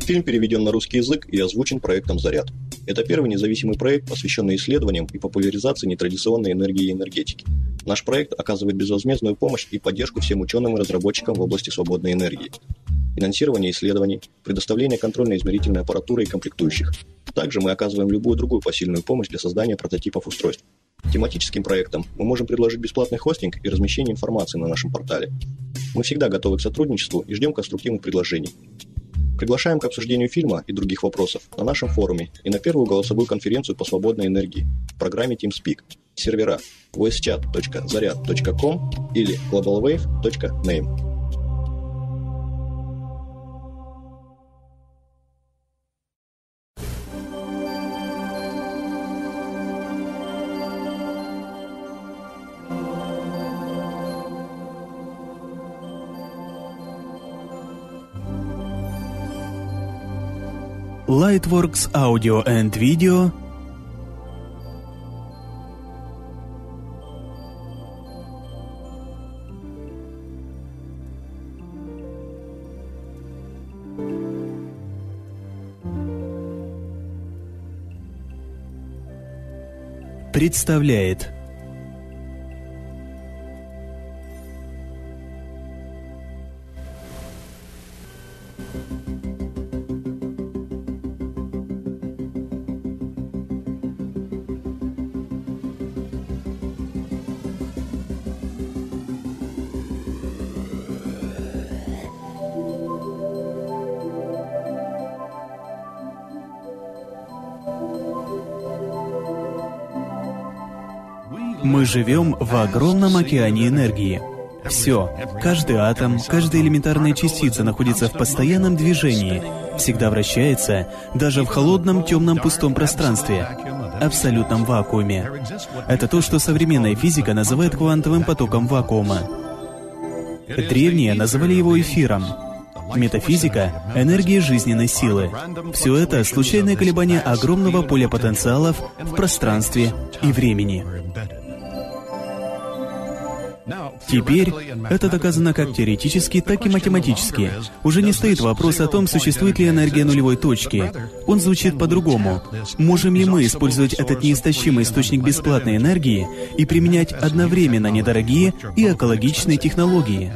Фильм переведен на русский язык и озвучен проектом «Заряд». Это первый независимый проект, посвященный исследованиям и популяризации нетрадиционной энергии и энергетики. Наш проект оказывает безвозмездную помощь и поддержку всем ученым и разработчикам в области свободной энергии, финансирование исследований, предоставление контрольно-измерительной аппаратуры и комплектующих. Также мы оказываем любую другую посильную помощь для создания прототипов устройств. Тематическим проектам мы можем предложить бесплатный хостинг и размещение информации на нашем портале. Мы всегда готовы к сотрудничеству и ждем конструктивных предложений. Приглашаем к обсуждению фильма и других вопросов на нашем форуме и на первую голосовую конференцию по свободной энергии в программе TeamSpeak. Сервера voicechat.zaryad.com или globalwave.name. Lightworks Audio and Video представляет Мы живем в огромном океане энергии. Все, каждый атом, каждая элементарная частица находится в постоянном движении, всегда вращается, даже в холодном, темном, пустом пространстве, абсолютном вакууме. Это то, что современная физика называет квантовым потоком вакуума. Древние называли его эфиром. Метафизика — энергия жизненной силы. Все это — случайные колебания огромного поля потенциалов в пространстве и времени. Теперь это доказано как теоретически, так и математически. Уже не стоит вопрос о том, существует ли энергия нулевой точки. Он звучит по-другому. Можем ли мы использовать этот неистощимый источник бесплатной энергии и применять одновременно недорогие и экологичные технологии?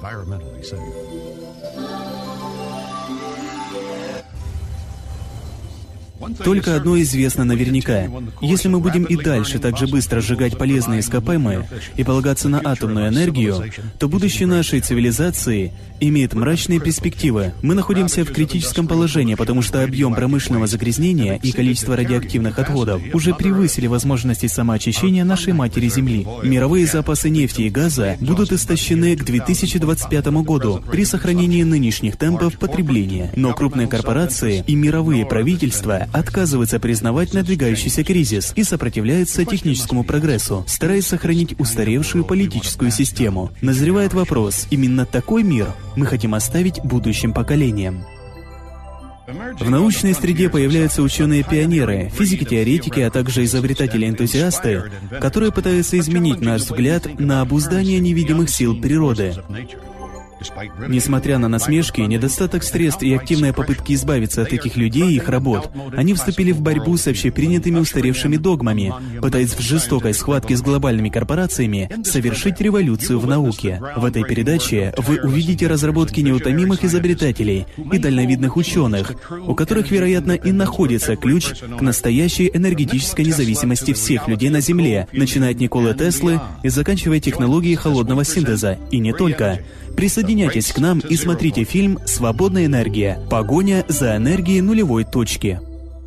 Только одно известно наверняка. Если мы будем и дальше так же быстро сжигать полезные ископаемые и полагаться на атомную энергию, то будущее нашей цивилизации имеет мрачные перспективы. Мы находимся в критическом положении, потому что объем промышленного загрязнения и количество радиоактивных отходов уже превысили возможности самоочищения нашей матери Земли. Мировые запасы нефти и газа будут истощены к 2025 году при сохранении нынешних темпов потребления. Но крупные корпорации и мировые правительства отказываются признавать надвигающийся кризис и сопротивляются техническому прогрессу, стараясь сохранить устаревшую политическую систему. Назревает вопрос, именно такой мир мы хотим оставить будущим поколениям. В научной среде появляются ученые-пионеры, физики-теоретики, а также изобретатели-энтузиасты, которые пытаются изменить наш взгляд на обуздание невидимых сил природы. Несмотря на насмешки, недостаток средств и активные попытки избавиться от этих людей и их работ, они вступили в борьбу с общепринятыми устаревшими догмами, пытаясь в жестокой схватке с глобальными корпорациями совершить революцию в науке. В этой передаче вы увидите разработки неутомимых изобретателей и дальновидных ученых, у которых, вероятно, и находится ключ к настоящей энергетической независимости всех людей на Земле, начиная от Николы Теслы и заканчивая технологией холодного синтеза, и не только. Присоединяйтесь к нам и смотрите фильм «Свободная энергия. Погоня за энергией нулевой точки».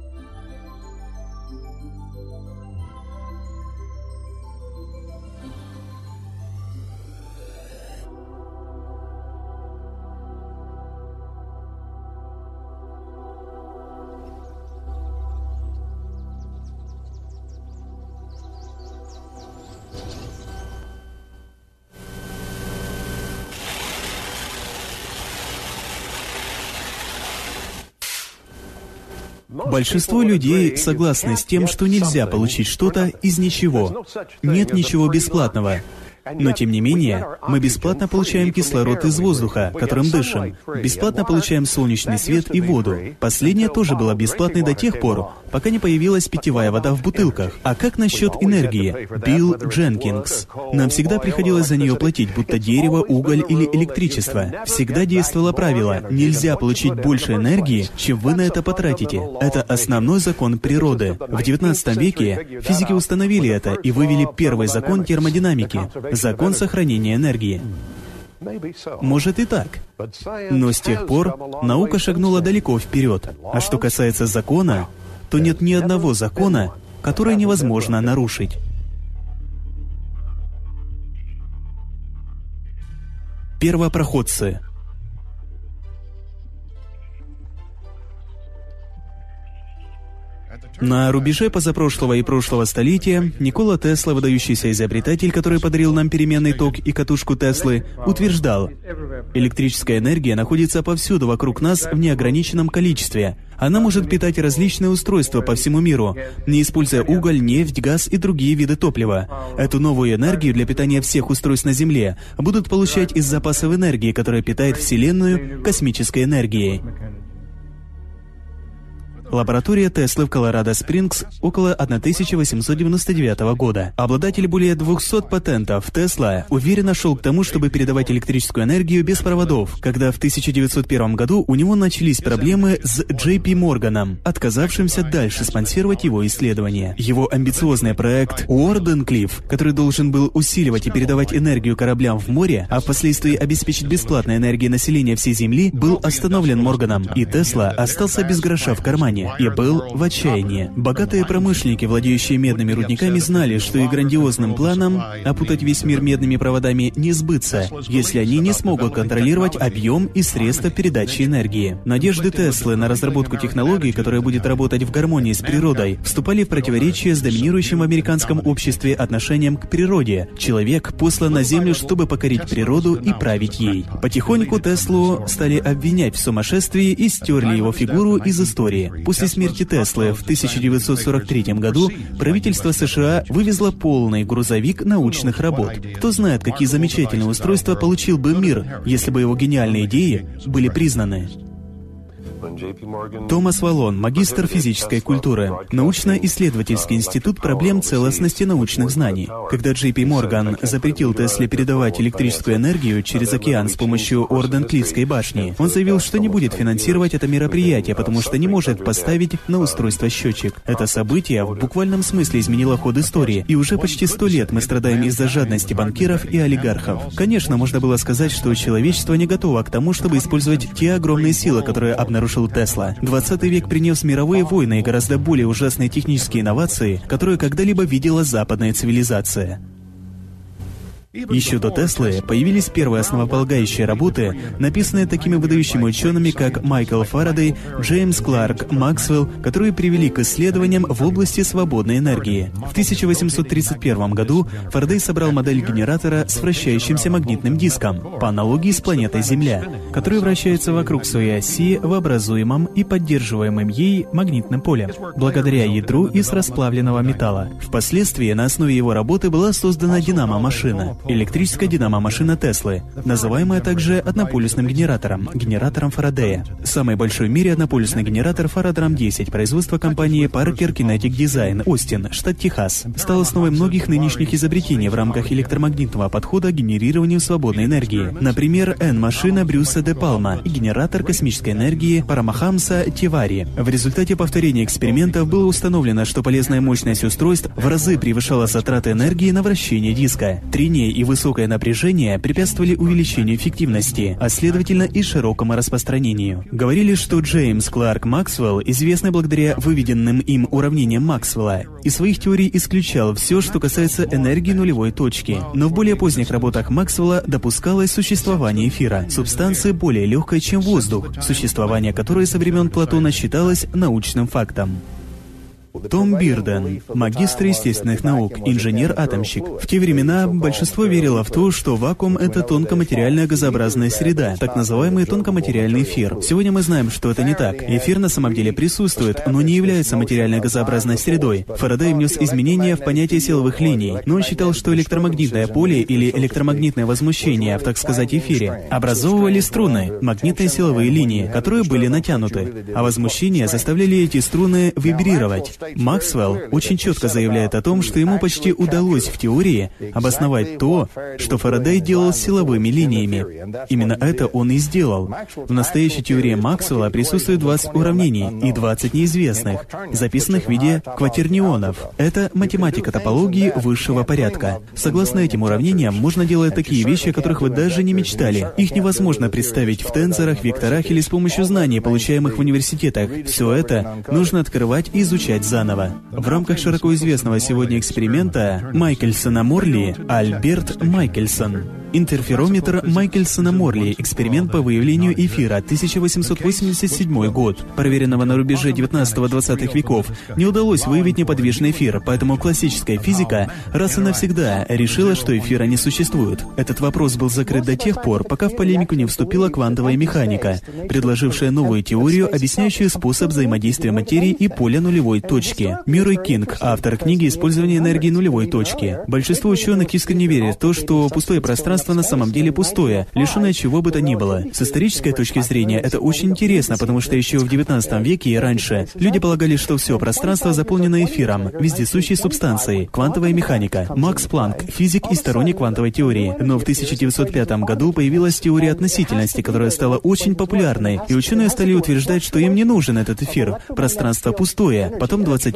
Большинство людей согласны с тем, что нельзя получить что-то из ничего. Нет ничего бесплатного. Но тем не менее, мы бесплатно получаем кислород из воздуха, которым дышим. Бесплатно получаем солнечный свет и воду. Последнее тоже было бесплатной до тех пор, пока не появилась питьевая вода в бутылках. А как насчет энергии? Билл Дженкинс. Нам всегда приходилось за нее платить, будто дерево, уголь или электричество. Всегда действовало правило: нельзя получить больше энергии, чем вы на это потратите. Это основной закон природы. В XIX веке физики установили это и вывели первый закон термодинамики — закон сохранения энергии. Может и так. Но с тех пор наука шагнула далеко вперед. А что касается закона, то нет ни одного закона, который невозможно нарушить. Первопроходцы. На рубеже позапрошлого и прошлого столетия Никола Тесла, выдающийся изобретатель, который подарил нам переменный ток и катушку Теслы, утверждал: электрическая энергия находится повсюду вокруг нас в неограниченном количестве. Она может питать различные устройства по всему миру, не используя уголь, нефть, газ и другие виды топлива. Эту новую энергию для питания всех устройств на Земле будут получать из запасов энергии, которая питает Вселенную космической энергией. Лаборатория Теслы в Колорадо-Спрингс около 1899 года. Обладатель более 200 патентов, Тесла уверенно шел к тому, чтобы передавать электрическую энергию без проводов, когда в 1901 году у него начались проблемы с JP Morgan, отказавшимся дальше спонсировать его исследования. Его амбициозный проект Уорденклифф, который должен был усиливать и передавать энергию кораблям в море, а впоследствии обеспечить бесплатной энергией население всей Земли, был остановлен Морганом, и Тесла остался без гроша в кармане и был в отчаянии. Богатые промышленники, владеющие медными рудниками, знали, что и грандиозным планам опутать весь мир медными проводами не сбыться, если они не смогут контролировать объем и средства передачи энергии. Надежды Теслы на разработку технологии, которая будет работать в гармонии с природой, вступали в противоречие с доминирующим в американском обществе отношением к природе. Человек послан на Землю, чтобы покорить природу и править ей. Потихоньку Теслу стали обвинять в сумасшествии и стерли его фигуру из истории. После смерти Теслы в 1943 году правительство США вывезло полный грузовик научных работ. Кто знает, какие замечательные устройства получил бы мир, если бы его гениальные идеи были признаны. Томас Валлон, магистр физической культуры, научно-исследовательский институт проблем целостности научных знаний. Когда Джей-Пи Морган запретил Тесле передавать электрическую энергию через океан с помощью Уорденклиффской башни, он заявил, что не будет финансировать это мероприятие, потому что не может поставить на устройство счетчик. Это событие в буквальном смысле изменило ход истории, и уже почти 100 лет мы страдаем из-за жадности банкиров и олигархов. Конечно, можно было сказать, что человечество не готово к тому, чтобы использовать те огромные силы, которые обнаружил Тесла. 20 век принес мировые войны и гораздо более ужасные технические инновации, которые когда-либо видела западная цивилизация. Еще до Теслы появились первые основополагающие работы, написанные такими выдающими учеными, как Майкл Фарадей, Джеймс Кларк Максвелл, которые привели к исследованиям в области свободной энергии. В 1831 году Фарадей собрал модель генератора с вращающимся магнитным диском, по аналогии с планетой Земля, который вращается вокруг своей оси в образуемом и поддерживаемом ей магнитным полем, благодаря ядру из расплавленного металла. Впоследствии на основе его работы была создана динамо-машина, электрическая динамо-машина Теслы, называемая также однополюсным генератором, генератором Фарадея. Самый большой в мире однополюсный генератор Фарадрам 10, производство компании Parker Kinetic Design, Остин, штат Техас, стал основой многих нынешних изобретений в рамках электромагнитного подхода к генерированию свободной энергии. Например, N-машина Брюса де Палма и генератор космической энергии Парамахамса Тивари. В результате повторения экспериментов было установлено, что полезная мощность устройств в разы превышала затраты энергии на вращение диска. Трение и высокое напряжение препятствовали увеличению эффективности, а следовательно и широкому распространению. Говорили, что Джеймс Кларк Максвелл, известный благодаря выведенным им уравнениям Максвелла, из своих теорий исключал все, что касается энергии нулевой точки. Но в более поздних работах Максвелла допускалось существование эфира, субстанции более легкой, чем воздух, существование которой со времен Платона считалось научным фактом. Том Бирден, магистр естественных наук, инженер-атомщик. В те времена большинство верило в то, что вакуум — это тонкоматериальная газообразная среда, так называемый тонкоматериальный эфир. Сегодня мы знаем, что это не так. Эфир на самом деле присутствует, но не является материальной газообразной средой. Фарадей внес изменения в понятие силовых линий, но он считал, что электромагнитное поле или электромагнитное возмущение в, так сказать, эфире образовывали струны, магнитные силовые линии, которые были натянуты, а возмущения заставляли эти струны вибрировать. Максвелл очень четко заявляет о том, что ему почти удалось в теории обосновать то, что Фарадей делал с силовыми линиями. Именно это он и сделал. В настоящей теории Максвелла присутствует 20 уравнений и 20 неизвестных, записанных в виде кватернионов. Это математика топологии высшего порядка. Согласно этим уравнениям, можно делать такие вещи, о которых вы даже не мечтали. Их невозможно представить в тензорах, векторах или с помощью знаний, получаемых в университетах. Все это нужно открывать и изучать заново. В рамках широко известного сегодня эксперимента Майкельсона-Морли Альберт Майкельсон. Интерферометр Майкельсона-Морли. Эксперимент по выявлению эфира, 1887 год. Проверенного на рубеже 19-20 веков, не удалось выявить неподвижный эфир, поэтому классическая физика раз и навсегда решила, что эфира не существует. Этот вопрос был закрыт до тех пор, пока в полемику не вступила квантовая механика, предложившая новую теорию, объясняющую способ взаимодействия материи и поля нулевой точки. Мюррей Кинг, автор книги «Использование энергии нулевой точки». Большинство ученых искренне верят в то, что пустое пространство на самом деле пустое, лишенное чего бы то ни было. С исторической точки зрения это очень интересно, потому что еще в 19 веке и раньше люди полагали, что все пространство заполнено эфиром, вездесущей субстанцией, квантовая механика. Макс Планк, физик и сторонник квантовой теории. Но в 1905 году появилась теория относительности, которая стала очень популярной, и ученые стали утверждать, что им не нужен этот эфир. Пространство пустое. Потом 20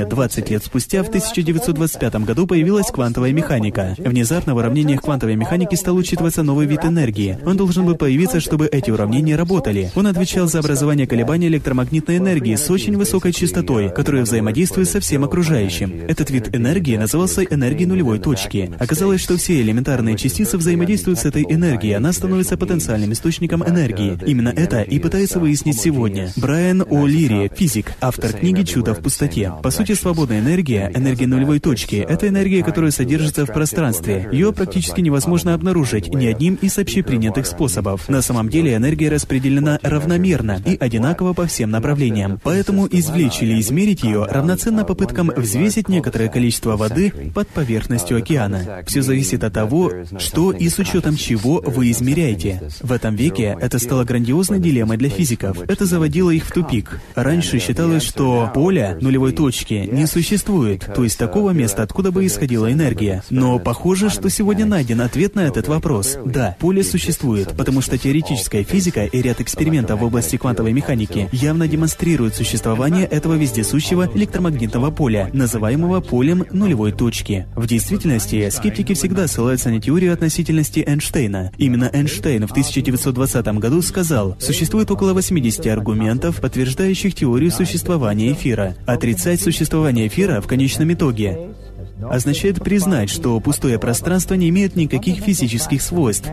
лет спустя, в 1925 году появилась квантовая механика. Внезапно в уравнениях квантовой механики стал учитываться новый вид энергии. Он должен был появиться, чтобы эти уравнения работали. Он отвечал за образование колебаний электромагнитной энергии с очень высокой частотой, которая взаимодействует со всем окружающим. Этот вид энергии назывался энергией нулевой точки. Оказалось, что все элементарные частицы взаимодействуют с этой энергией, она становится потенциальным источником энергии. Именно это и пытается выяснить сегодня Брайан О'Лири, физик, автор книги «Чудо в пустоте». По сути, свободная энергия, энергия нулевой точки, это энергия, которая содержится в пространстве. Ее практически невозможно обнаружить ни одним из общепринятых способов. На самом деле энергия распределена равномерно и одинаково по всем направлениям. Поэтому извлечь или измерить ее равноценно попыткам взвесить некоторое количество воды под поверхностью океана. Все зависит от того, что и с учетом чего вы измеряете. В этом веке это стало грандиозной дилеммой для физиков. Это заводило их в тупик. Раньше считалось, что поля нулевой точки не существует, то есть такого места, откуда бы исходила энергия. Но похоже, что сегодня найден ответ на этот вопрос. Да, поле существует, потому что теоретическая физика и ряд экспериментов в области квантовой механики явно демонстрируют существование этого вездесущего электромагнитного поля, называемого полем нулевой точки. В действительности, скептики всегда ссылаются на теорию относительности Эйнштейна. Именно Эйнштейн в 1920 году сказал: существует около 80 аргументов, подтверждающих теорию существования эфира. Отрицать существование эфира в конечном итоге означает признать, что пустое пространство не имеет никаких физических свойств.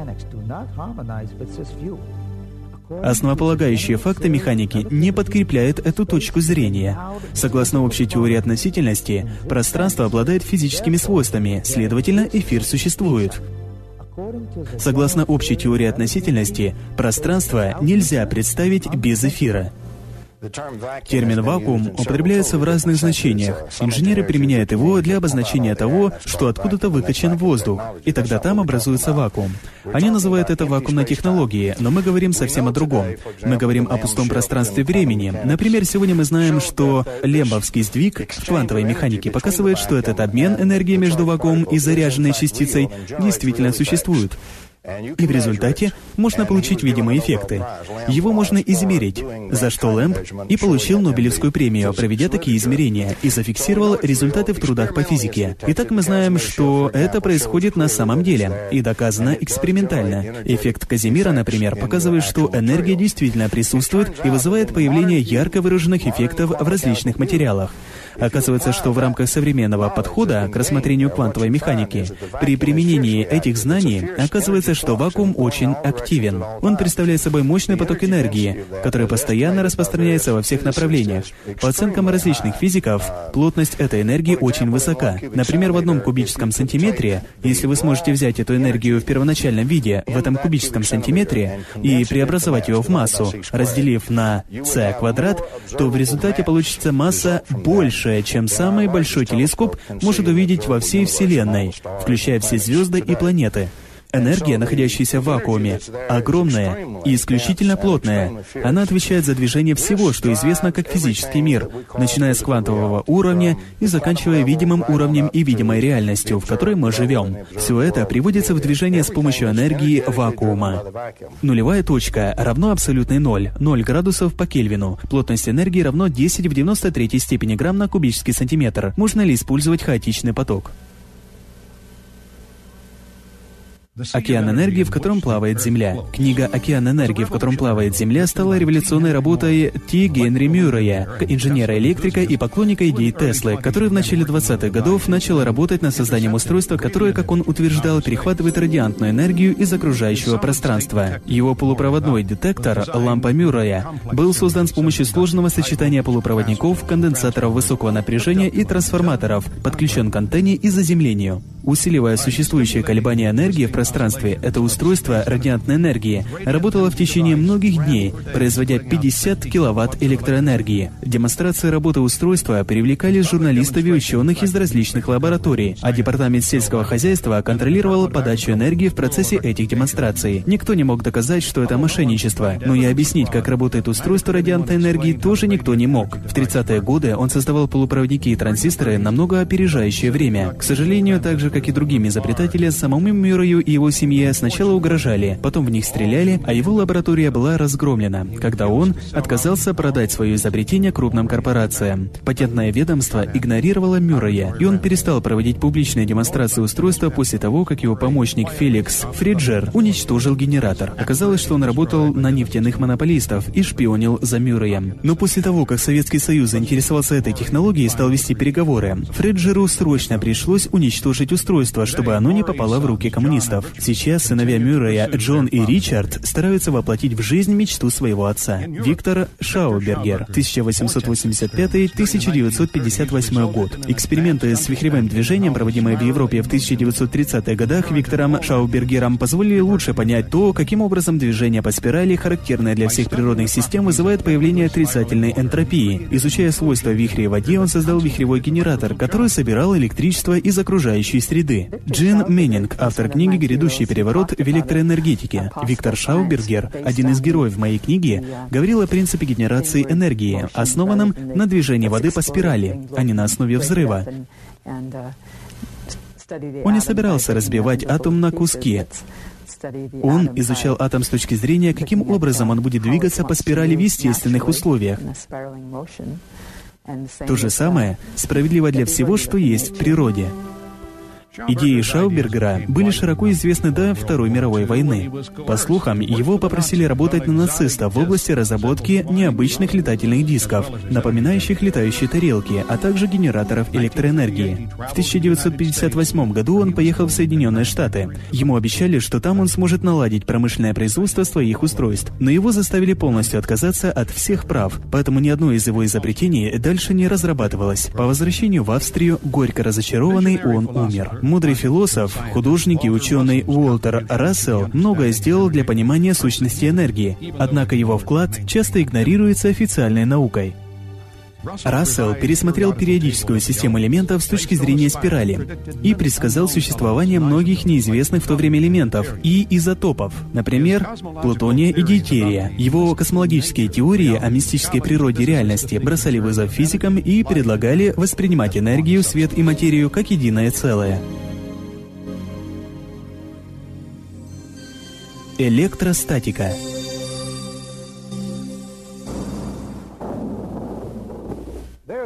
Основополагающие факты механики не подкрепляют эту точку зрения. Согласно общей теории относительности, пространство обладает физическими свойствами, следовательно, эфир существует. Согласно общей теории относительности, пространство нельзя представить без эфира. Термин «вакуум» употребляется в разных значениях. Инженеры применяют его для обозначения того, что откуда-то выкачан воздух, и тогда там образуется вакуум. Они называют это вакуумной технологией, но мы говорим совсем о другом. Мы говорим о пустом пространстве времени. Например, сегодня мы знаем, что лембовский сдвиг в квантовой механике показывает, что этот обмен энергии между вакуумом и заряженной частицей действительно существует. И в результате можно получить видимые эффекты. Его можно измерить, за что Лэмб и получил Нобелевскую премию, проведя такие измерения, и зафиксировал результаты в трудах по физике. Итак, мы знаем, что это происходит на самом деле, и доказано экспериментально. Эффект Казимира, например, показывает, что энергия действительно присутствует и вызывает появление ярко выраженных эффектов в различных материалах. Оказывается, что в рамках современного подхода к рассмотрению квантовой механики, при применении этих знаний, оказывается, что вакуум очень активен. Он представляет собой мощный поток энергии, который постоянно распространяется во всех направлениях. По оценкам различных физиков, плотность этой энергии очень высока. Например, в 1 кубическом сантиметре, если вы сможете взять эту энергию в первоначальном виде, в этом кубическом сантиметре, и преобразовать ее в массу, разделив на c квадрат, то в результате получится масса большая, чем самый большой телескоп может увидеть во всей Вселенной, включая все звезды и планеты. Энергия, находящаяся в вакууме, огромная и исключительно плотная. Она отвечает за движение всего, что известно как физический мир, начиная с квантового уровня и заканчивая видимым уровнем и видимой реальностью, в которой мы живем. Все это приводится в движение с помощью энергии вакуума. Нулевая точка равно абсолютный ноль, 0 градусов по Кельвину. Плотность энергии равно 10 в 93 степени грамм на кубический сантиметр. Можно ли использовать хаотичный поток? «Океан энергии, в котором плавает Земля». Книга «Океан энергии, в котором плавает Земля» стала революционной работой Т. Генри Мюррея, инженера-электрика и поклонника идей Теслы, который в начале 20-х годов начал работать над созданием устройства, которое, как он утверждал, перехватывает радиантную энергию из окружающего пространства. Его полупроводной детектор, лампа Мюррея, был создан с помощью сложного сочетания полупроводников, конденсаторов высокого напряжения и трансформаторов, подключен к антенне и заземлению. Усиливая существующие колебания энергии в пространстве, это устройство радиантной энергии работало в течение многих дней, производя 50 киловатт электроэнергии. Демонстрации работы устройства привлекали журналистов и ученых из различных лабораторий, а Департамент сельского хозяйства контролировал подачу энергии в процессе этих демонстраций. Никто не мог доказать, что это мошенничество, но и объяснить, как работает устройство радиантной энергии, тоже никто не мог. В 30-е годы он создавал полупроводники и транзисторы, намного опережающее время. К сожалению, также как и другим изобретателям, самому Мюррею и его семье сначала угрожали, потом в них стреляли, а его лаборатория была разгромлена, когда он отказался продать свое изобретение крупным корпорациям. Патентное ведомство игнорировало Мюррея, и он перестал проводить публичные демонстрации устройства после того, как его помощник Феликс Фриджер уничтожил генератор. Оказалось, что он работал на нефтяных монополистов и шпионил за Мюрреем. Но после того, как Советский Союз заинтересовался этой технологией и стал вести переговоры, Фриджеру срочно пришлось уничтожить устройство, чтобы оно не попало в руки коммунистов. Сейчас сыновья Мюррея, Джон и Ричард, стараются воплотить в жизнь мечту своего отца. Виктор Шаубергер, 1885-1958 год. Эксперименты с вихревым движением, проводимые в Европе в 1930-х годах Виктором Шаубергером, позволили лучше понять то, каким образом движение по спирали, характерное для всех природных систем, вызывает появление отрицательной энтропии. Изучая свойства вихрей в воде, он создал вихревой генератор, который собирал электричество из окружающей среды. Джин Меннинг, автор книги «Грядущий переворот в электроэнергетике». Виктор Шаубергер, один из героев моей книги, говорил о принципе генерации энергии, основанном на движении воды по спирали, а не на основе взрыва. Он не собирался разбивать атом на куски. Он изучал атом с точки зрения, каким образом он будет двигаться по спирали в естественных условиях. То же самое справедливо для всего, что есть в природе. Идеи Шаубергера были широко известны до Второй мировой войны. По слухам, его попросили работать на нацистов в области разработки необычных летательных дисков, напоминающих летающие тарелки, а также генераторов электроэнергии. В 1958 году он поехал в Соединенные Штаты. Ему обещали, что там он сможет наладить промышленное производство своих устройств, но его заставили полностью отказаться от всех прав, поэтому ни одно из его изобретений дальше не разрабатывалось. По возвращению в Австрию, горько разочарованный, он умер. Мудрый философ, художник и ученый Уолтер Рассел многое сделал для понимания сущности энергии, однако его вклад часто игнорируется официальной наукой. Рассел пересмотрел периодическую систему элементов с точки зрения спирали и предсказал существование многих неизвестных в то время элементов и изотопов, например, плутония и дейтерия. Его космологические теории о мистической природе реальности бросали вызов физикам и предлагали воспринимать энергию, свет и материю как единое целое. Электростатика.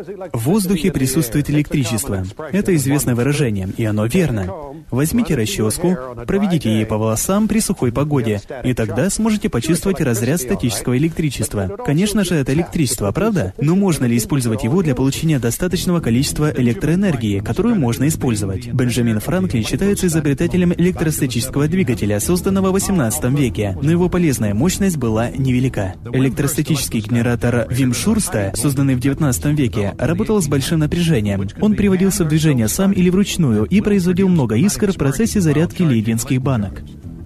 В воздухе присутствует электричество. Это известное выражение, и оно верно. Возьмите расческу, проведите ей по волосам при сухой погоде, и тогда сможете почувствовать разряд статического электричества. Конечно же, это электричество, правда? Но можно ли использовать его для получения достаточного количества электроэнергии, которую можно использовать? Бенджамин Франклин считается изобретателем электростатического двигателя, созданного в XVIII веке, но его полезная мощность была невелика. Электростатический генератор Вимшурста, созданный в XIX веке, работал с большим напряжением. Он приводился в движение сам или вручную и производил много искр в процессе зарядки лейденских банок.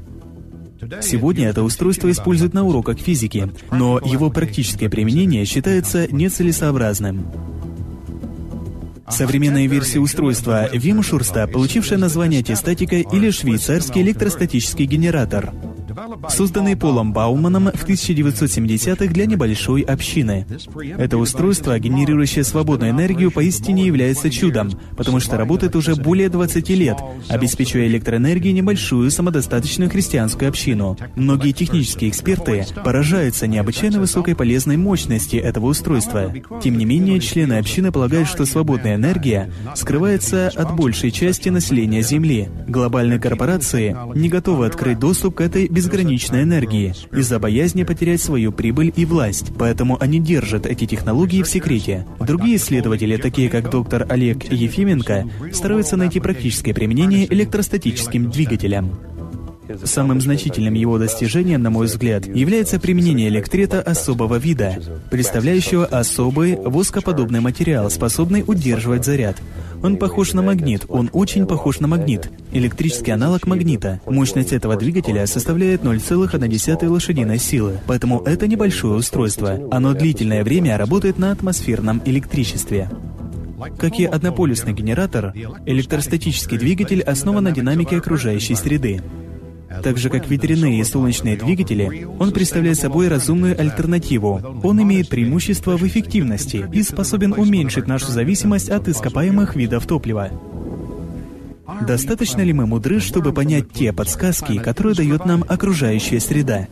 Сегодня это устройство используют на уроках физики, но его практическое применение считается нецелесообразным. Современная версия устройства Вимшурста, получившая название антистатика или швейцарский электростатический генератор, созданный Полом Бауманом в 1970-х для небольшой общины. Это устройство, генерирующее свободную энергию, поистине является чудом, потому что работает уже более 20 лет, обеспечивая электроэнергией небольшую самодостаточную христианскую общину. Многие технические эксперты поражаются необычайно высокой полезной мощности этого устройства. Тем не менее, члены общины полагают, что свободная энергия скрывается от большей части населения Земли. Глобальные корпорации не готовы открыть доступ к этой безграничной энергии из-за боязни потерять свою прибыль и власть, поэтому они держат эти технологии в секрете. Другие исследователи, такие как доктор Олег Ефименко, стараются найти практическое применение электростатическим двигателям. Самым значительным его достижением, на мой взгляд, является применение электрета особого вида, представляющего особый воскоподобный материал, способный удерживать заряд. Он похож на магнит, он очень похож на магнит, электрический аналог магнита. Мощность этого двигателя составляет 0,1 лошадиной силы, поэтому это небольшое устройство. Оно длительное время работает на атмосферном электричестве. Как и однополюсный генератор, электростатический двигатель основан на динамике окружающей среды. Так же, как ветряные и солнечные двигатели, он представляет собой разумную альтернативу. Он имеет преимущество в эффективности и способен уменьшить нашу зависимость от ископаемых видов топлива. Достаточно ли мы мудры, чтобы понять те подсказки, которые дает нам окружающая среда?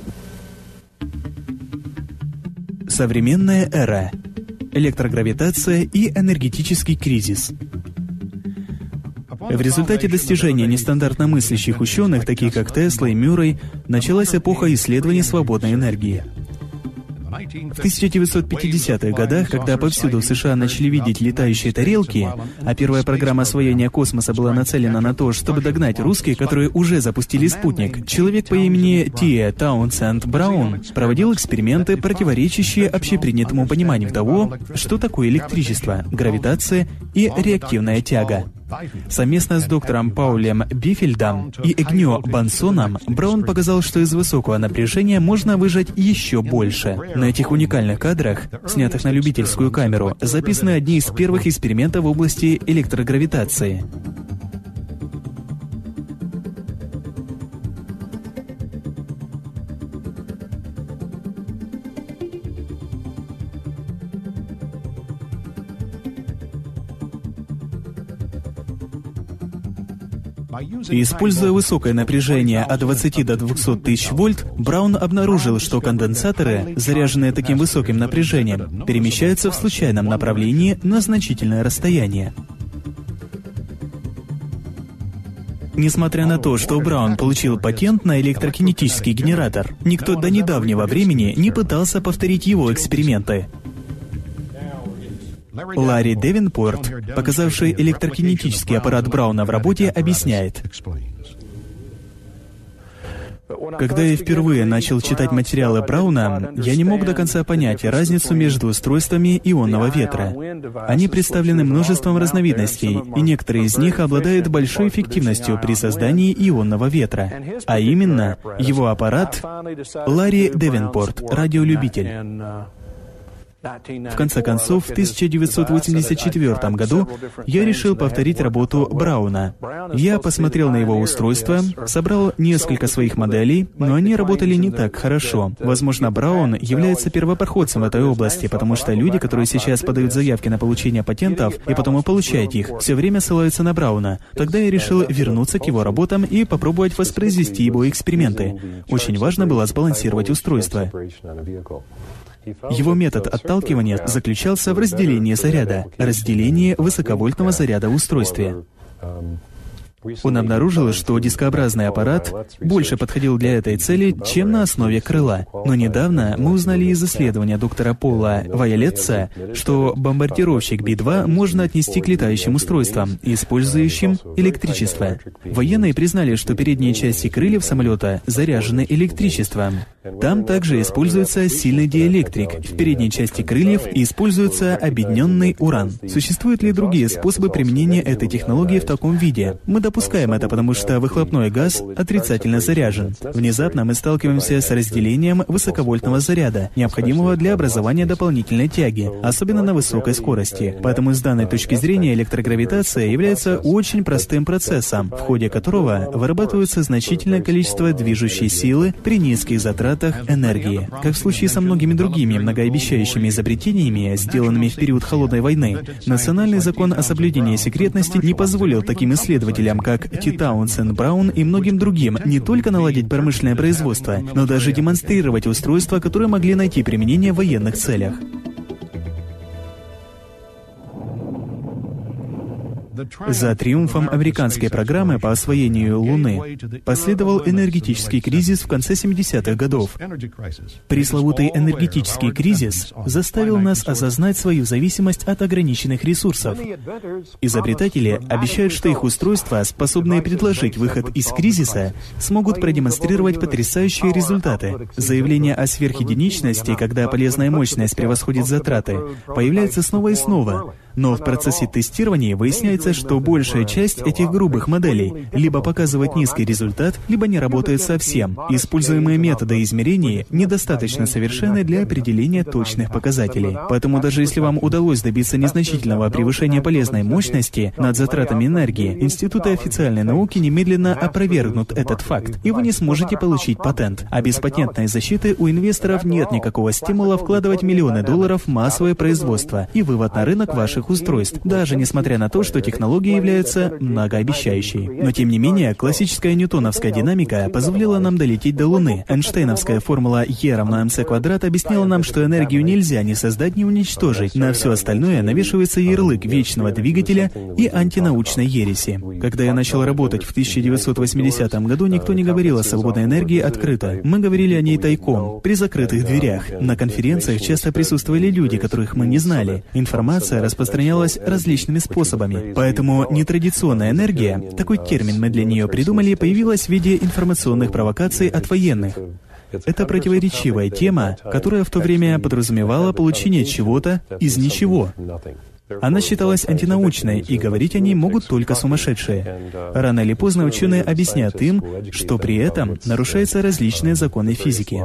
Современная эра. Электрогравитация и энергетический кризис. В результате достижения нестандартно мыслящих ученых, таких как Тесла и Мюррей, началась эпоха исследований свободной энергии. В 1950-х годах, когда повсюду в США начали видеть летающие тарелки, а первая программа освоения космоса была нацелена на то, чтобы догнать русских, которые уже запустили спутник, человек по имени Т. Таунсенд Браун проводил эксперименты, противоречащие общепринятому пониманию того, что такое электричество, гравитация и реактивная тяга. Совместно с доктором Паулем Бифельдом и Эгньо Бансоном Браун показал, что из высокого напряжения можно выжать еще больше. На этих уникальных кадрах, снятых на любительскую камеру, записаны одни из первых экспериментов в области электрогравитации. Используя высокое напряжение от 20 до 200 тысяч вольт, Браун обнаружил, что конденсаторы, заряженные таким высоким напряжением, перемещаются в случайном направлении на значительное расстояние. Несмотря на то, что Браун получил патент на электрокинетический генератор, никто до недавнего времени не пытался повторить его эксперименты. Ларри Девинпорт, показавший электрокинетический аппарат Брауна в работе, объясняет: когда я впервые начал читать материалы Брауна, я не мог до конца понять разницу между устройствами ионного ветра. Они представлены множеством разновидностей, и некоторые из них обладают большой эффективностью при создании ионного ветра. А именно, его аппарат Ларри Девинпорт, радиолюбитель. В конце концов, в 1984 году я решил повторить работу Брауна. Я посмотрел на его устройство, собрал несколько своих моделей, но они работали не так хорошо. Возможно, Браун является первопроходцем в этой области, потому что люди, которые сейчас подают заявки на получение патентов и потом и получают их, все время ссылаются на Брауна. Тогда я решил вернуться к его работам и попробовать воспроизвести его эксперименты. Очень важно было сбалансировать устройство. Его метод отталкивания заключался в разделении заряда, разделении высоковольтного заряда в устройстве. Он обнаружил, что дискообразный аппарат больше подходил для этой цели, чем на основе крыла. Но недавно мы узнали из исследования доктора Пола Вайолетца, что бомбардировщик Би-2 можно отнести к летающим устройствам, использующим электричество. Военные признали, что передние части крыльев самолета заряжены электричеством. Там также используется сильный диэлектрик. В передней части крыльев используется объединенный уран. Существуют ли другие способы применения этой технологии в таком виде? Мы допускаем это, потому что выхлопной газ отрицательно заряжен. Внезапно мы сталкиваемся с разделением высоковольтного заряда, необходимого для образования дополнительной тяги, особенно на высокой скорости. Поэтому с данной точки зрения электрогравитация является очень простым процессом, в ходе которого вырабатывается значительное количество движущей силы при низких затратах энергии. Как в случае со многими другими многообещающими изобретениями, сделанными в период Холодной войны, национальный закон о соблюдении секретности не позволил таким исследователям, как Т. Таунсенд Браун и многим другим, не только наладить промышленное производство, но даже демонстрировать устройства, которые могли найти применение в военных целях. За триумфом американской программы по освоению Луны последовал энергетический кризис в конце 70-х годов. Пресловутый энергетический кризис заставил нас осознать свою зависимость от ограниченных ресурсов. Изобретатели обещают, что их устройства, способные предложить выход из кризиса, смогут продемонстрировать потрясающие результаты. Заявления о сверхединичности, когда полезная мощность превосходит затраты, появляются снова и снова. Но в процессе тестирования выясняется, что большая часть этих грубых моделей либо показывает низкий результат, либо не работает совсем. Используемые методы измерений недостаточно совершенны для определения точных показателей. Поэтому даже если вам удалось добиться незначительного превышения полезной мощности над затратами энергии, институты официальной науки немедленно опровергнут этот факт, и вы не сможете получить патент. А без патентной защиты у инвесторов нет никакого стимула вкладывать миллионы долларов в массовое производство и вывод на рынок ваших устройств, даже несмотря на то, что технология является многообещающей. Но тем не менее, классическая ньютоновская динамика позволила нам долететь до Луны. Эйнштейновская формула E равно mc квадрат объясняла нам, что энергию нельзя ни создать, ни уничтожить. На все остальное навешивается ярлык вечного двигателя и антинаучной ереси. Когда я начал работать в 1980 году, никто не говорил о свободной энергии открыто. Мы говорили о ней тайком, при закрытых дверях. На конференциях часто присутствовали люди, которых мы не знали. Информация распространялась различными способами. Поэтому нетрадиционная энергия, такой термин мы для нее придумали, появилась в виде информационных провокаций от военных. Это противоречивая тема, которая в то время подразумевала получение чего-то из ничего. Она считалась антинаучной, и говорить о ней могут только сумасшедшие. Рано или поздно ученые объяснят им, что при этом нарушаются различные законы физики.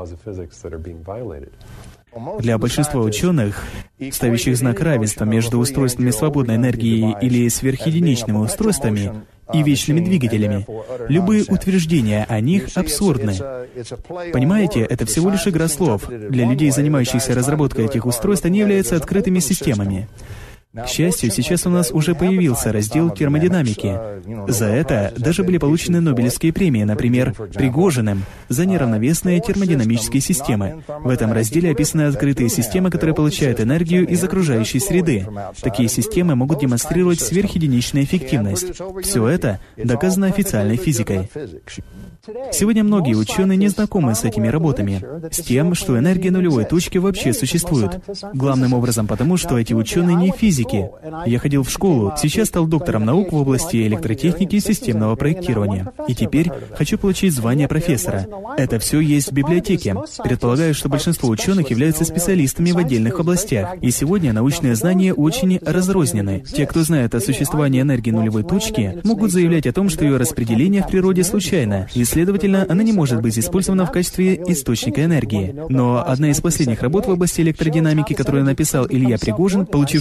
Для большинства ученых, ставящих знак равенства между устройствами свободной энергии или сверхединичными устройствами и вечными двигателями, любые утверждения о них абсурдны. Понимаете, это всего лишь игра слов. Для людей, занимающихся разработкой этих устройств, они являются открытыми системами. К счастью, сейчас у нас уже появился раздел термодинамики. За это даже были получены Нобелевские премии, например, Пригожиным, за неравновесные термодинамические системы. В этом разделе описаны открытые системы, которые получают энергию из окружающей среды. Такие системы могут демонстрировать сверхединичную эффективность. Все это доказано официальной физикой. Сегодня многие ученые не знакомы с этими работами, с тем, что энергия нулевой точки вообще существует. Главным образом потому, что эти ученые не физики. Я ходил в школу, сейчас стал доктором наук в области электротехники и системного проектирования. И теперь хочу получить звание профессора. Это все есть в библиотеке. Предполагаю, что большинство ученых являются специалистами в отдельных областях. И сегодня научные знания очень разрознены. Те, кто знает о существовании энергии нулевой точки, могут заявлять о том, что ее распределение в природе случайно, и, следовательно, она не может быть использована в качестве источника энергии. Но одна из последних работ в области электродинамики, которую написал Илья Пригожин, получивший Нобелевскую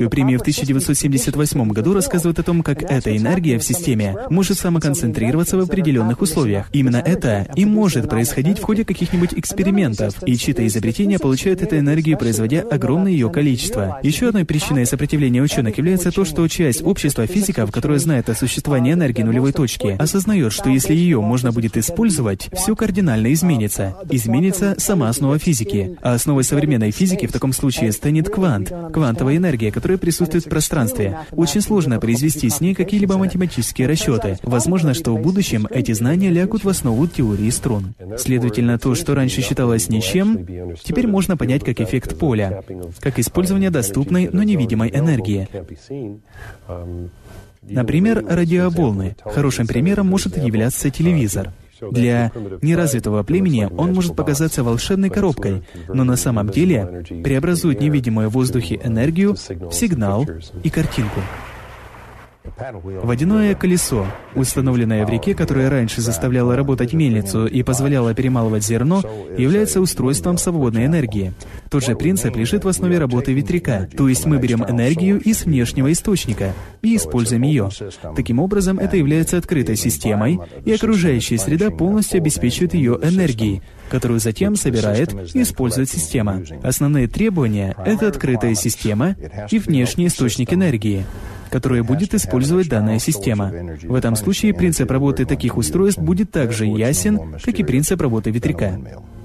Нобелевскую премию в 1978 году, рассказывает о том, как эта энергия в системе может самоконцентрироваться в определенных условиях. Именно это и может происходить в ходе каких-нибудь экспериментов, и чьи-то изобретения получают эту энергию, производя огромное ее количество. Еще одной причиной сопротивления ученых является то, что часть общества физиков, которая знает о существовании энергии нулевой точки, осознает, что если ее можно будет использовать, все кардинально изменится. Изменится сама основа физики. А основой современной физики в таком случае станет квантовая энергия, которая присутствует в пространстве. Очень сложно произвести с ней какие-либо математические расчеты. Возможно, что в будущем эти знания лягут в основу теории струн. Следовательно, то, что раньше считалось ничем, теперь можно понять как эффект поля, как использование доступной, но невидимой энергии. Например, радиоволны. Хорошим примером может являться телевизор. Для неразвитого племени он может показаться волшебной коробкой, но на самом деле преобразует невидимую в воздухе энергию в сигнал и картинку. Водяное колесо, установленное в реке, которое раньше заставляло работать мельницу и позволяло перемалывать зерно, является устройством свободной энергии. Тот же принцип лежит в основе работы ветряка, то есть мы берем энергию из внешнего источника и используем ее. Таким образом, это является открытой системой, и окружающая среда полностью обеспечивает ее энергией, которую затем собирает и использует система. Основные требования — это открытая система и внешний источник энергии, которые будет использовать данная система. В этом случае принцип работы таких устройств будет так же ясен, как и принцип работы ветряка.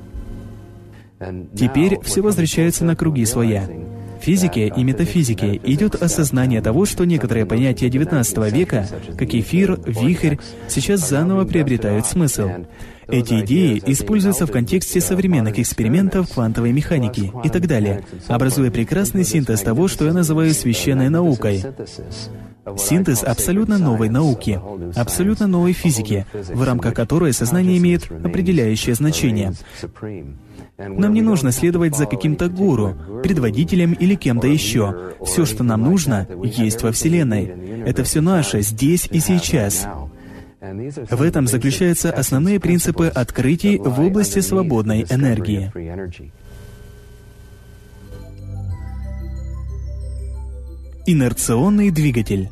Теперь все возвращается на круги своя. В физике и метафизике идет осознание того, что некоторые понятия XIX века, как эфир, вихрь, сейчас заново приобретают смысл. Эти идеи используются в контексте современных экспериментов квантовой механики и так далее, образуя прекрасный синтез того, что я называю священной наукой. Синтез абсолютно новой науки, абсолютно новой физики, в рамках которой сознание имеет определяющее значение. Нам не нужно следовать за каким-то гуру, предводителем или кем-то еще. Все, что нам нужно, есть во Вселенной. Это все наше, здесь и сейчас. В этом заключаются основные принципы открытий в области свободной энергии. Инерционный двигатель.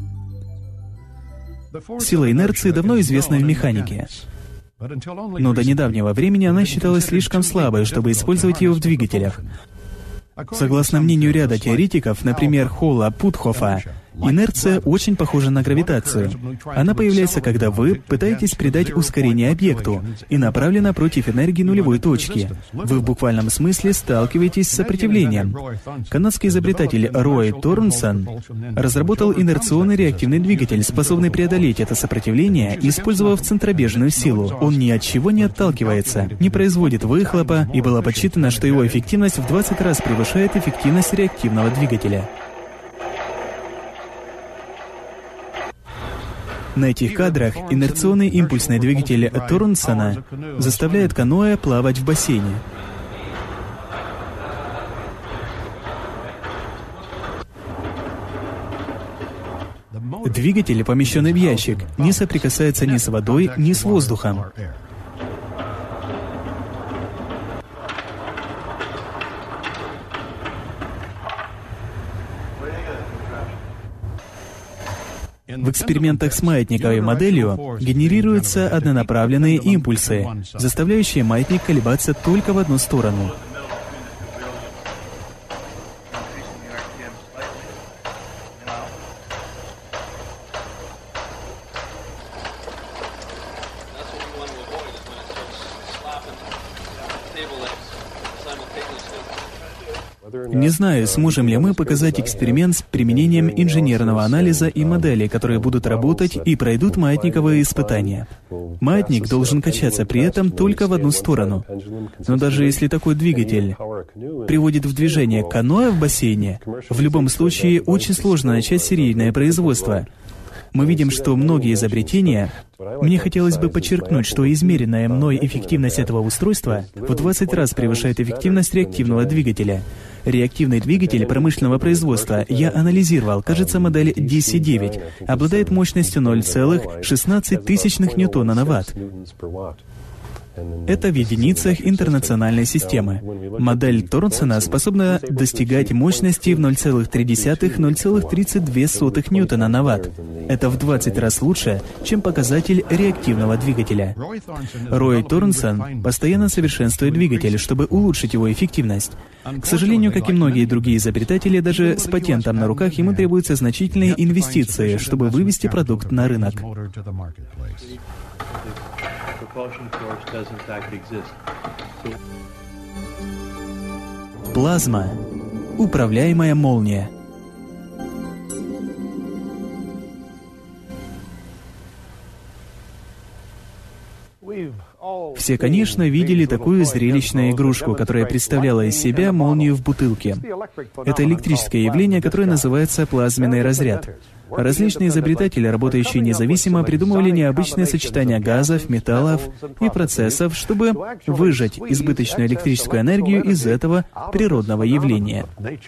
Сила инерции давно известна в механике. Но до недавнего времени она считалась слишком слабой, чтобы использовать ее в двигателях. Согласно мнению ряда теоретиков, например, Холла Путхофа, инерция очень похожа на гравитацию. Она появляется, когда вы пытаетесь придать ускорение объекту и направлена против энергии нулевой точки. Вы в буквальном смысле сталкиваетесь с сопротивлением. Канадский изобретатель Рой Торнсон разработал инерционный реактивный двигатель, способный преодолеть это сопротивление, использовав центробежную силу. Он ни от чего не отталкивается, не производит выхлопа, и было подсчитано, что его эффективность в 20 раз превышает эффективность реактивного двигателя. На этих кадрах инерционный импульсный двигатель Торнсона заставляет каноэ плавать в бассейне. Двигатель, помещенный в ящик, не соприкасается ни с водой, ни с воздухом. В экспериментах с маятниковой моделью генерируются однонаправленные импульсы, заставляющие маятник колебаться только в одну сторону. Не знаю, сможем ли мы показать эксперимент с применением инженерного анализа и моделей, которые будут работать и пройдут маятниковые испытания. Маятник должен качаться при этом только в одну сторону. Но даже если такой двигатель приводит в движение каноэ в бассейне, в любом случае очень сложно начать серийное производство. Мы видим, что многие изобретения... Мне хотелось бы подчеркнуть, что измеренная мной эффективность этого устройства в 20 раз превышает эффективность реактивного двигателя. Реактивный двигатель промышленного производства я анализировал, кажется, модель DC-9, обладает мощностью 0,16 ньютона на ватт. Это в единицах интернациональной системы. Модель Торнсона способна достигать мощности в 0,3-0,32 ньютона на ватт. Это в 20 раз лучше, чем показатель реактивного двигателя. Рой Торнсон постоянно совершенствует двигатель, чтобы улучшить его эффективность. К сожалению, как и многие другие изобретатели, даже с патентом на руках ему требуются значительные инвестиции, чтобы вывести продукт на рынок. Плазма. Управляемая молния. Все, конечно, видели такую зрелищную игрушку, которая представляла из себя молнию в бутылке. Это электрическое явление, которое называется плазменный разряд. Различные изобретатели, работающие независимо, придумывали необычные сочетания газов, металлов и процессов, чтобы выжать избыточную электрическую энергию из этого природного явления.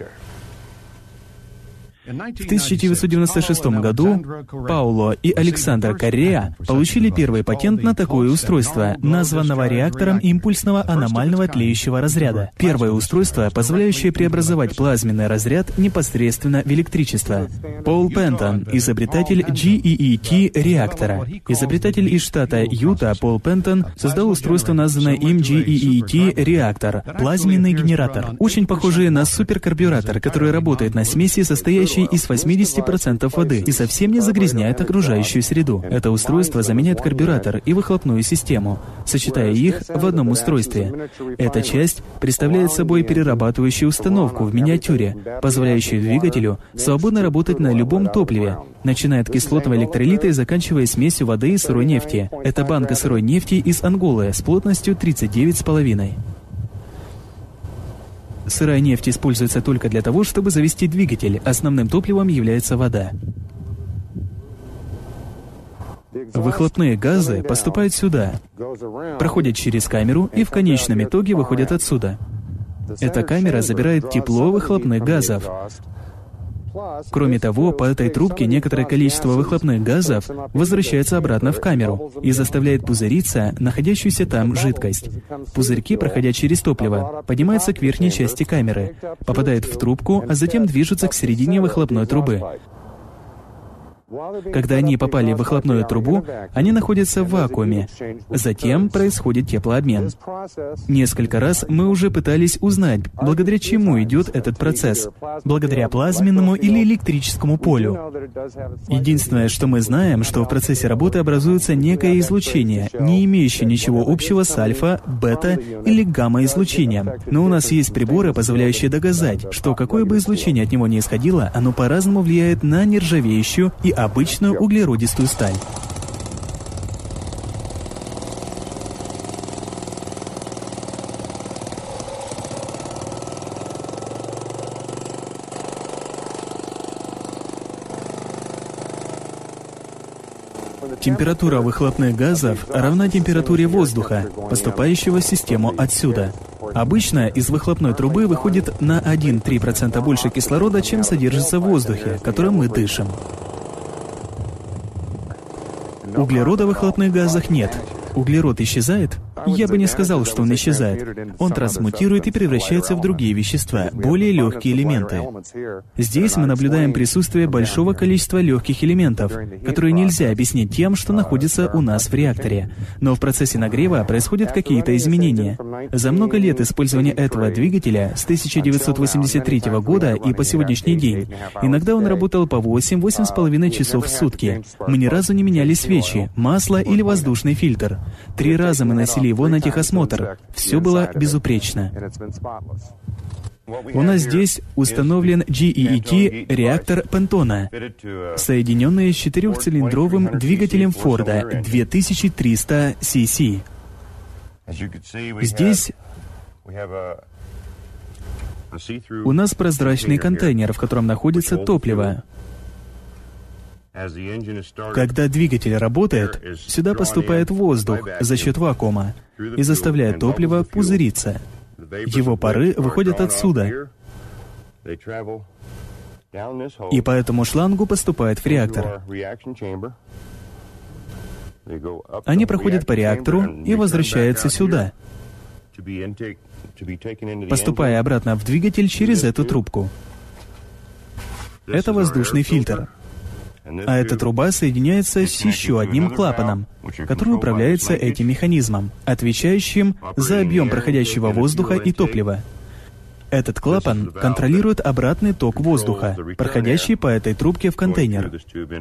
В 1996 году Пауло и Александр Корреа получили первый патент на такое устройство, названного реактором импульсного аномального тлеющего разряда. Первое устройство, позволяющее преобразовать плазменный разряд непосредственно в электричество. Пол Пентон, изобретатель GEET-реактора. Изобретатель из штата Юта Пол Пентон создал устройство, названное им GEET-реактор, плазменный генератор, очень похожий на суперкарбюратор, который работает на смеси, состоящей из 80% воды и совсем не загрязняет окружающую среду. Это устройство заменяет карбюратор и выхлопную систему, сочетая их в одном устройстве. Эта часть представляет собой перерабатывающую установку в миниатюре, позволяющую двигателю свободно работать на любом топливе, начиная от кислотного электролита и заканчивая смесью воды и сырой нефти. Это банка сырой нефти из Анголы с плотностью 39,5. Сырая нефть используется только для того, чтобы завести двигатель. Основным топливом является вода. Выхлопные газы поступают сюда, проходят через камеру и в конечном итоге выходят отсюда. Эта камера забирает тепло выхлопных газов. Кроме того, по этой трубке некоторое количество выхлопных газов возвращается обратно в камеру и заставляет пузыриться находящуюся там жидкость. Пузырьки, проходя через топливо, поднимаются к верхней части камеры, попадают в трубку, а затем движутся к середине выхлопной трубы. Когда они попали в выхлопную трубу, они находятся в вакууме. Затем происходит теплообмен. Несколько раз мы уже пытались узнать, благодаря чему идет этот процесс. Благодаря плазменному или электрическому полю. Единственное, что мы знаем, что в процессе работы образуется некое излучение, не имеющее ничего общего с альфа, бета или гамма-излучением. Но у нас есть приборы, позволяющие доказать, что какое бы излучение от него ни исходило, оно по-разному влияет на нержавеющую и обычную углеродистую сталь. Температура выхлопных газов равна температуре воздуха, поступающего в систему отсюда. Обычно из выхлопной трубы выходит на 1-3% больше кислорода, чем содержится в воздухе, которым мы дышим. Углерода в выхлопных газах нет. Углерод исчезает? Я бы не сказал, что он исчезает. Он трансмутирует и превращается в другие вещества, более легкие элементы. Здесь мы наблюдаем присутствие большого количества легких элементов, которые нельзя объяснить тем, что находится у нас в реакторе. Но в процессе нагрева происходят какие-то изменения. За много лет использования этого двигателя, с 1983 года и по сегодняшний день, иногда он работал по 8-8,5 часов в сутки. Мы ни разу не меняли свечи, масло или воздушный фильтр. 3 раза мы носили его на техосмотр. Все было безупречно. У нас здесь установлен GEET-реактор Пентона, соединенный с 4-цилиндровым двигателем Форда 2300 cc. Здесь у нас прозрачный контейнер, в котором находится топливо. Когда двигатель работает, сюда поступает воздух за счет вакуума и заставляет топливо пузыриться. Его пары выходят отсюда, и по этому шлангу поступает в реактор. Они проходят по реактору и возвращаются сюда, поступая обратно в двигатель через эту трубку. Это воздушный фильтр. А эта труба соединяется с еще одним клапаном, который управляется этим механизмом, отвечающим за объем проходящего воздуха и топлива. Этот клапан контролирует обратный ток воздуха, проходящий по этой трубке в контейнер.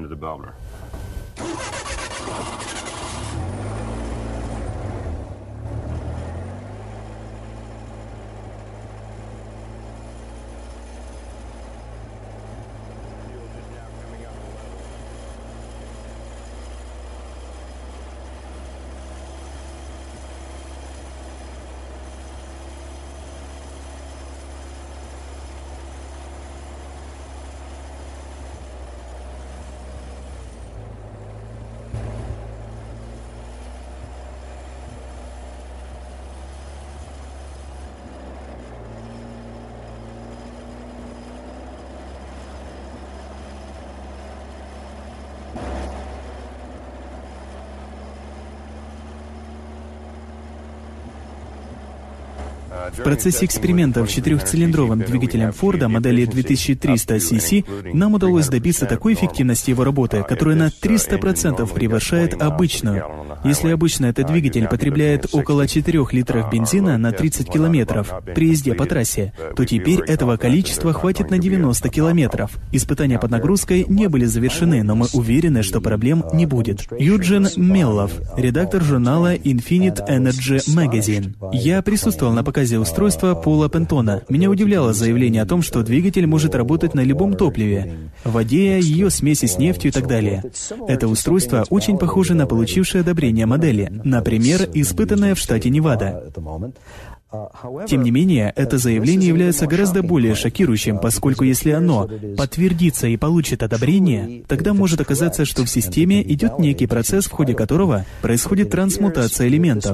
В процессе экспериментов с четырехцилиндровым двигателем Форда модели 2300 CC нам удалось добиться такой эффективности его работы, которая на 300% превышает обычную. Если обычно этот двигатель потребляет около 4 литров бензина на 30 километров при езде по трассе, то теперь этого количества хватит на 90 километров. Испытания под нагрузкой не были завершены, но мы уверены, что проблем не будет. Юджин Меллов, редактор журнала Infinite Energy Magazine. Я присутствовал на показе устройства Пола Пентона. Меня удивляло заявление о том, что двигатель может работать на любом топливе, воде, ее смеси с нефтью и так далее. Это устройство очень похоже на получившее одобрение модели, например, испытанное в штате Невада. Тем не менее, это заявление является гораздо более шокирующим, поскольку если оно подтвердится и получит одобрение, тогда может оказаться, что в системе идет некий процесс, в ходе которого происходит трансмутация элементов.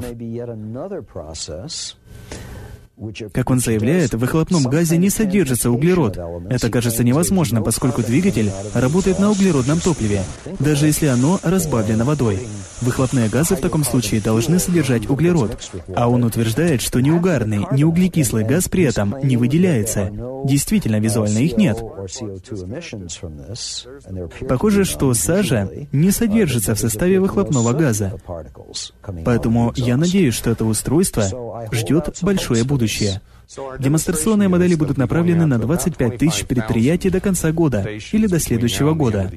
Как он заявляет, в выхлопном газе не содержится углерод. Это кажется невозможным, поскольку двигатель работает на углеродном топливе, даже если оно разбавлено водой. Выхлопные газы в таком случае должны содержать углерод. А он утверждает, что ни угарный, ни углекислый газ при этом не выделяется. Действительно, визуально их нет. Похоже, что сажа не содержится в составе выхлопного газа. Поэтому я надеюсь, что это устройство ждет большое будущее. Демонстрационные модели будут направлены на 25 тысяч предприятий до конца года или до следующего года.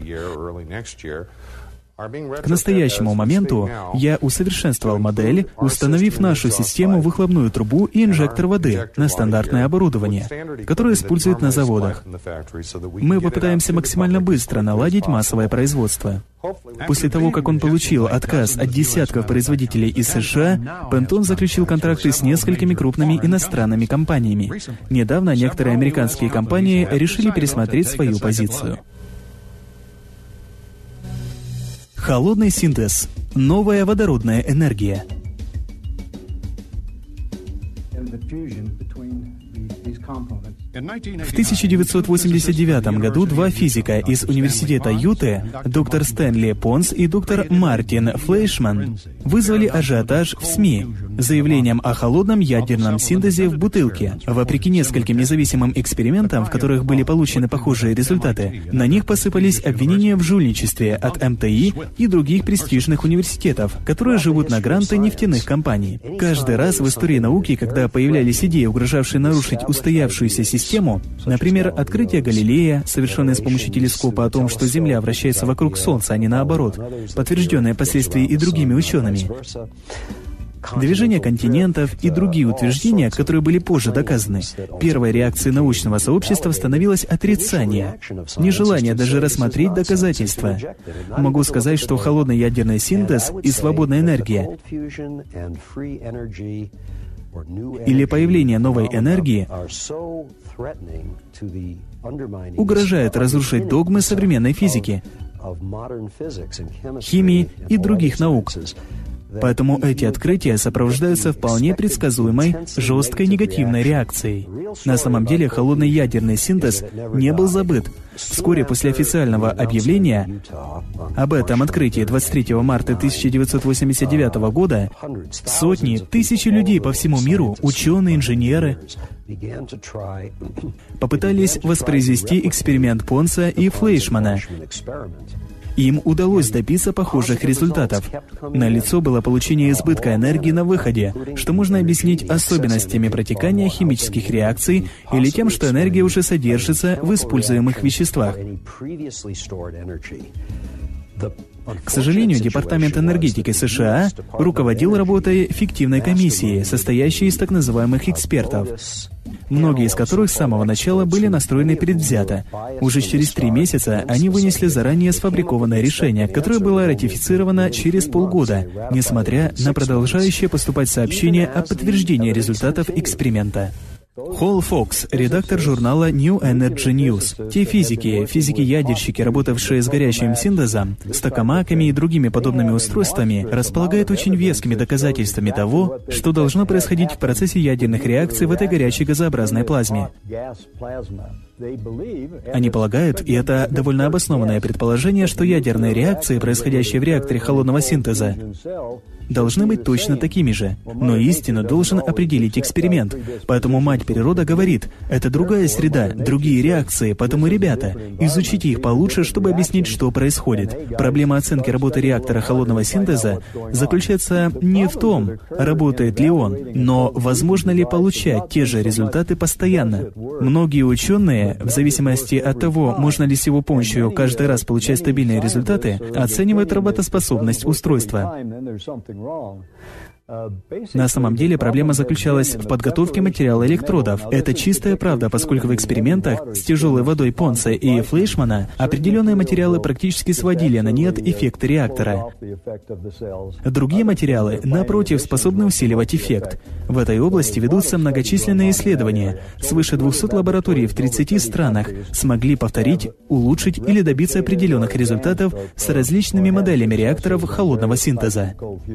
К настоящему моменту я усовершенствовал модель, установив нашу систему выхлопную трубу и инжектор воды на стандартное оборудование, которое используют на заводах. Мы попытаемся максимально быстро наладить массовое производство. После того, как он получил отказ от десятков производителей из США, Пентон заключил контракты с несколькими крупными иностранными компаниями. Недавно некоторые американские компании решили пересмотреть свою позицию. Холодный синтез. Новая водородная энергия. В 1989 году два физика из Университета Юты, доктор Стэнли Понс и доктор Мартин Флейшман, вызвали ажиотаж в СМИ заявлением о холодном ядерном синтезе в бутылке. Вопреки нескольким независимым экспериментам, в которых были получены похожие результаты, на них посыпались обвинения в жульничестве от МТИ и других престижных университетов, которые живут на гранты нефтяных компаний. Каждый раз в истории науки, когда появлялись идеи, угрожавшие нарушить устоявшуюся систему, например, открытие Галилея, совершенное с помощью телескопа о том, что Земля вращается вокруг Солнца, а не наоборот, подтвержденное впоследствии и другими учеными, движение континентов и другие утверждения, которые были позже доказаны, первой реакцией научного сообщества становилось отрицание, нежелание даже рассмотреть доказательства. Могу сказать, что холодный ядерный синтез и свободная энергия или появление новой энергии угрожает разрушить догмы современной физики, химии и других наук. Поэтому эти открытия сопровождаются вполне предсказуемой, жесткой негативной реакцией. На самом деле, холодный ядерный синтез не был забыт. Вскоре после официального объявления об этом открытии 23 марта 1989 года сотни, тысячи людей по всему миру, ученые, инженеры, попытались воспроизвести эксперимент Понса и Флейшмана. Им удалось добиться похожих результатов. Налицо было получение избытка энергии на выходе, что можно объяснить особенностями протекания химических реакций или тем, что энергия уже содержится в используемых веществах. К сожалению, Департамент энергетики США руководил работой фиктивной комиссии, состоящей из так называемых экспертов, многие из которых с самого начала были настроены предвзято. Уже через 3 месяца они вынесли заранее сфабрикованное решение, которое было ратифицировано через полгода, несмотря на продолжающее поступать сообщения о подтверждении результатов эксперимента. Холл Фокс, редактор журнала New Energy News. Те физики-ядерщики, работавшие с горячим синтезом, с токамаками и другими подобными устройствами, располагают очень вескими доказательствами того, что должно происходить в процессе ядерных реакций в этой горячей газообразной плазме. Они полагают, и это довольно обоснованное предположение, что ядерные реакции, происходящие в реакторе холодного синтеза, должны быть точно такими же. Но истину должен определить эксперимент. Поэтому мать природа говорит, это другая среда, другие реакции, поэтому, ребята, изучите их получше, чтобы объяснить, что происходит. Проблема оценки работы реактора холодного синтеза заключается не в том, работает ли он, но возможно ли получать те же результаты постоянно. Многие ученые, в зависимости от того, можно ли с его помощью каждый раз получать стабильные результаты, оценивают работоспособность устройства. На самом деле проблема заключалась в подготовке материала электродов. Это чистая правда, поскольку в экспериментах с тяжелой водой Понса и Флейшмана определенные материалы практически сводили на нет эффект реактора. Другие материалы, напротив, способны усиливать эффект. В этой области ведутся многочисленные исследования. Свыше 200 лабораторий в 30 странах смогли повторить, улучшить или добиться определенных результатов с различными моделями реакторов холодного синтеза.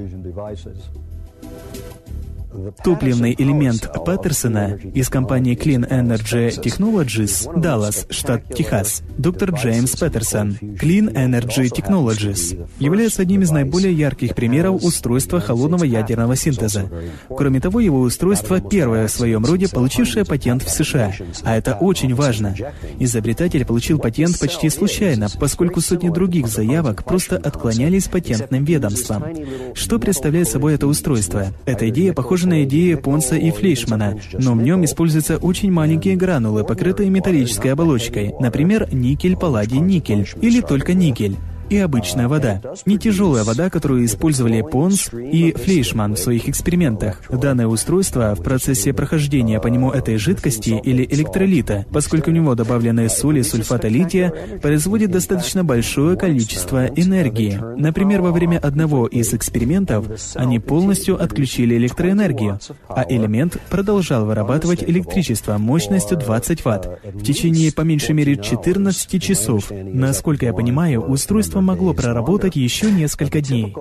Топливный элемент Паттерсона из компании Clean Energy Technologies, Даллас, штат Техас, доктор Джеймс Паттерсон, Clean Energy Technologies, является одним из наиболее ярких примеров устройства холодного ядерного синтеза. Кроме того, его устройство первое в своем роде, получившее патент в США. А это очень важно. Изобретатель получил патент почти случайно, поскольку сотни других заявок просто отклонялись патентным ведомством. Что представляет собой это устройство? Эта идея похожа на идеи Понса и Флейшмана, но в нем используются очень маленькие гранулы, покрытые металлической оболочкой, например, никель, палладий, никель, или только никель. И обычная вода. Не тяжелая вода, которую использовали Понс и Флейшман в своих экспериментах. Данное устройство в процессе прохождения по нему этой жидкости или электролита, поскольку в него добавлены соли сульфата лития, производит достаточно большое количество энергии. Например, во время одного из экспериментов они полностью отключили электроэнергию, а элемент продолжал вырабатывать электричество мощностью 20 Вт в течение по меньшей мере 14 часов. Насколько я понимаю, устройство могло проработать еще несколько дней.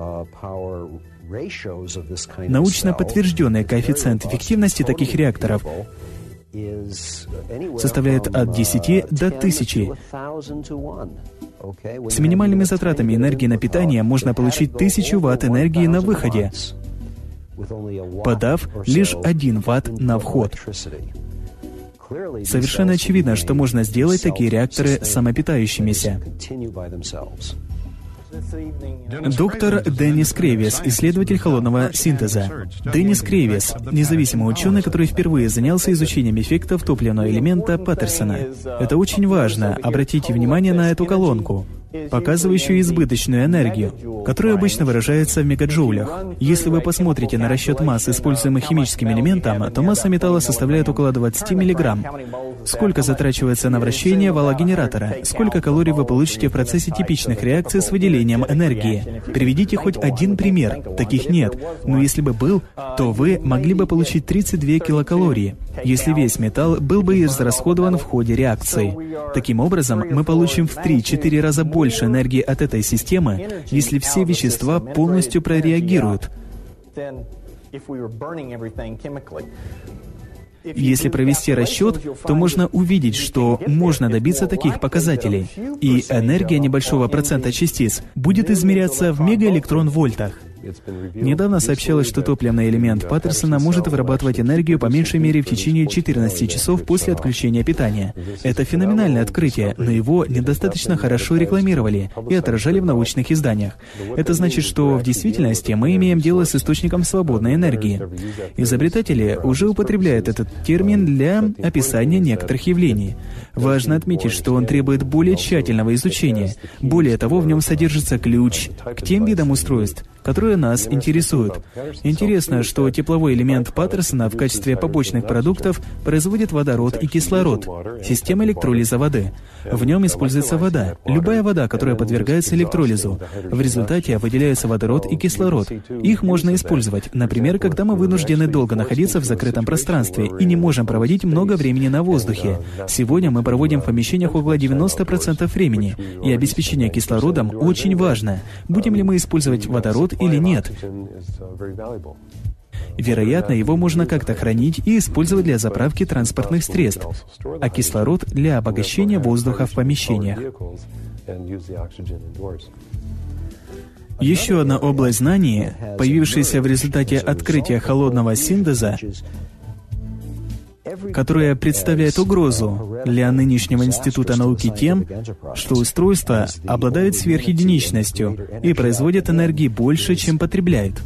Научно подтвержденный коэффициент эффективности таких реакторов составляет от 10 до 1000. С минимальными затратами энергии на питание можно получить 1000 Вт энергии на выходе, подав лишь 1 Вт на вход. Совершенно очевидно, что можно сделать такие реакторы самопитающимися. Доктор Деннис Крейвис, исследователь холодного синтеза. Деннис Крейвис — независимый ученый, который впервые занялся изучением эффектов топливного элемента Паттерсона. Это очень важно. Обратите внимание на эту колонку, показывающую избыточную энергию, которая обычно выражается в мегаджоулях. Если вы посмотрите на расчет масс, используемых химическим элементом, то масса металла составляет около 20 мг. Сколько затрачивается на вращение вала генератора? Сколько калорий вы получите в процессе типичных реакций с выделением энергии? Приведите хоть один пример. Таких нет. Но если бы был, то вы могли бы получить 32 килокалории. если весь металл был бы израсходован в ходе реакции. Таким образом, мы получим в 3-4 раза больше энергии от этой системы, если все вещества полностью прореагируют. Если провести расчет, то можно увидеть, что можно добиться таких показателей, и энергия небольшого процента частиц будет измеряться в мегаэлектрон-вольтах. Недавно сообщалось, что топливный элемент Паттерсона может вырабатывать энергию по меньшей мере в течение 14 часов после отключения питания. Это феноменальное открытие, но его недостаточно хорошо рекламировали и отражали в научных изданиях. Это значит, что в действительности мы имеем дело с источником свободной энергии. Изобретатели уже употребляют этот термин для описания некоторых явлений. Важно отметить, что он требует более тщательного изучения. Более того, в нем содержится ключ к тем видам устройств, которые нас интересуют. Интересно, что тепловой элемент Паттерсона в качестве побочных продуктов производит водород и кислород, система электролиза воды. В нем используется вода, любая вода, которая подвергается электролизу. В результате выделяются водород и кислород. Их можно использовать, например, когда мы вынуждены долго находиться в закрытом пространстве и не можем проводить много времени на воздухе. Сегодня мы проводим в помещениях около 90% времени, и обеспечение кислородом очень важно. Будем ли мы использовать водород или нет? Вероятно, его можно как-то хранить и использовать для заправки транспортных средств, а кислород для обогащения воздуха в помещениях. Еще одна область знаний, появившаяся в результате открытия холодного синтеза, которая представляет угрозу для нынешнего Института науки тем, что устройства обладают сверхединичностью и производят энергии больше, чем потребляют.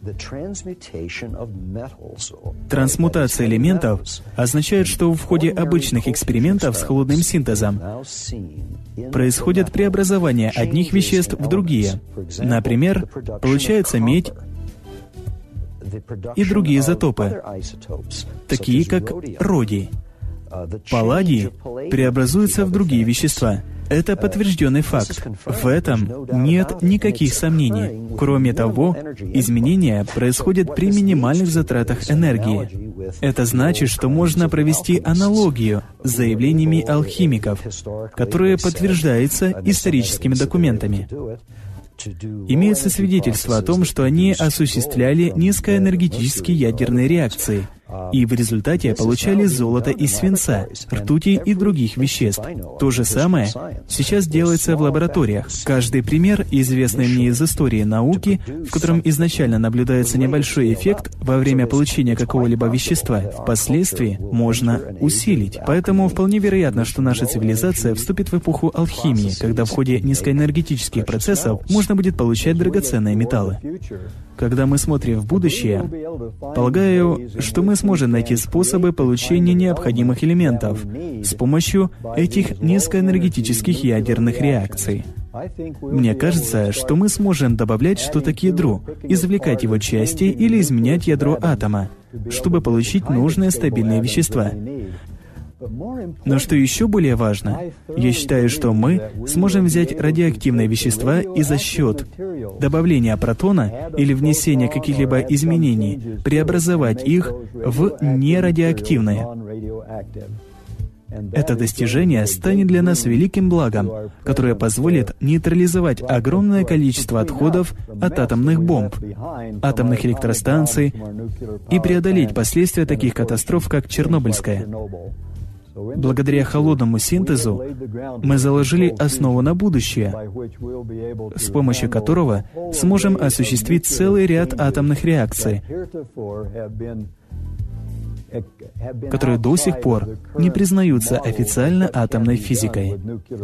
Трансмутация элементов означает, что в ходе обычных экспериментов с холодным синтезом происходят преобразования одних веществ в другие. Например, получается медь и другие изотопы, такие как родий. Палладий преобразуется в другие вещества. Это подтвержденный факт. В этом нет никаких сомнений. Кроме того, изменения происходят при минимальных затратах энергии. Это значит, что можно провести аналогию с заявлениями алхимиков, которые подтверждаются историческими документами. Имеется свидетельство о том, что они осуществляли низкоэнергетические ядерные реакции, и в результате получали золото из свинца, ртути и других веществ. То же самое сейчас делается в лабораториях. Каждый пример, известный мне из истории науки, в котором изначально наблюдается небольшой эффект во время получения какого-либо вещества, впоследствии можно усилить. Поэтому вполне вероятно, что наша цивилизация вступит в эпоху алхимии, когда в ходе низкоэнергетических процессов можно будет получать драгоценные металлы. Когда мы смотрим в будущее, полагаю, что мы сможем найти способы получения необходимых элементов с помощью этих низкоэнергетических ядерных реакций. Мне кажется, что мы сможем добавлять что-то к ядру, извлекать его части или изменять ядро атома, чтобы получить нужные стабильные вещества. Но что еще более важно, я считаю, что мы сможем взять радиоактивные вещества и за счет добавления протона или внесения каких-либо изменений преобразовать их в нерадиоактивные. Это достижение станет для нас великим благом, которое позволит нейтрализовать огромное количество отходов от атомных бомб, атомных электростанций и преодолеть последствия таких катастроф, как Чернобыльская. Благодаря холодному синтезу мы заложили основу на будущее, с помощью которого сможем осуществить целый ряд атомных реакций, которые до сих пор не признаются официально атомной физикой.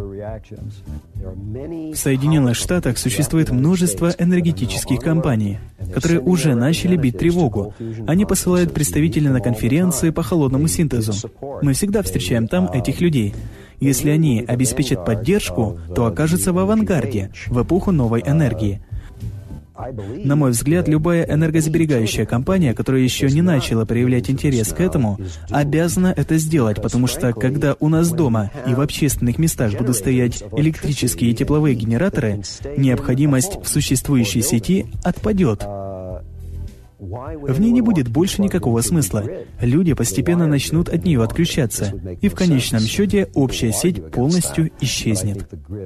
В Соединенных Штатах существует множество энергетических компаний, которые уже начали бить тревогу. Они посылают представителей на конференции по холодному синтезу. Мы всегда встречаем там этих людей. Если они обеспечат поддержку, то окажутся в авангарде, в эпоху новой энергии. На мой взгляд, любая энергосберегающая компания, которая еще не начала проявлять интерес к этому, обязана это сделать, потому что когда у нас дома и в общественных местах будут стоять электрические и тепловые генераторы, необходимость в существующей сети отпадет. В ней не будет больше никакого смысла. Люди постепенно начнут от нее отключаться, и в конечном счете общая сеть полностью исчезнет.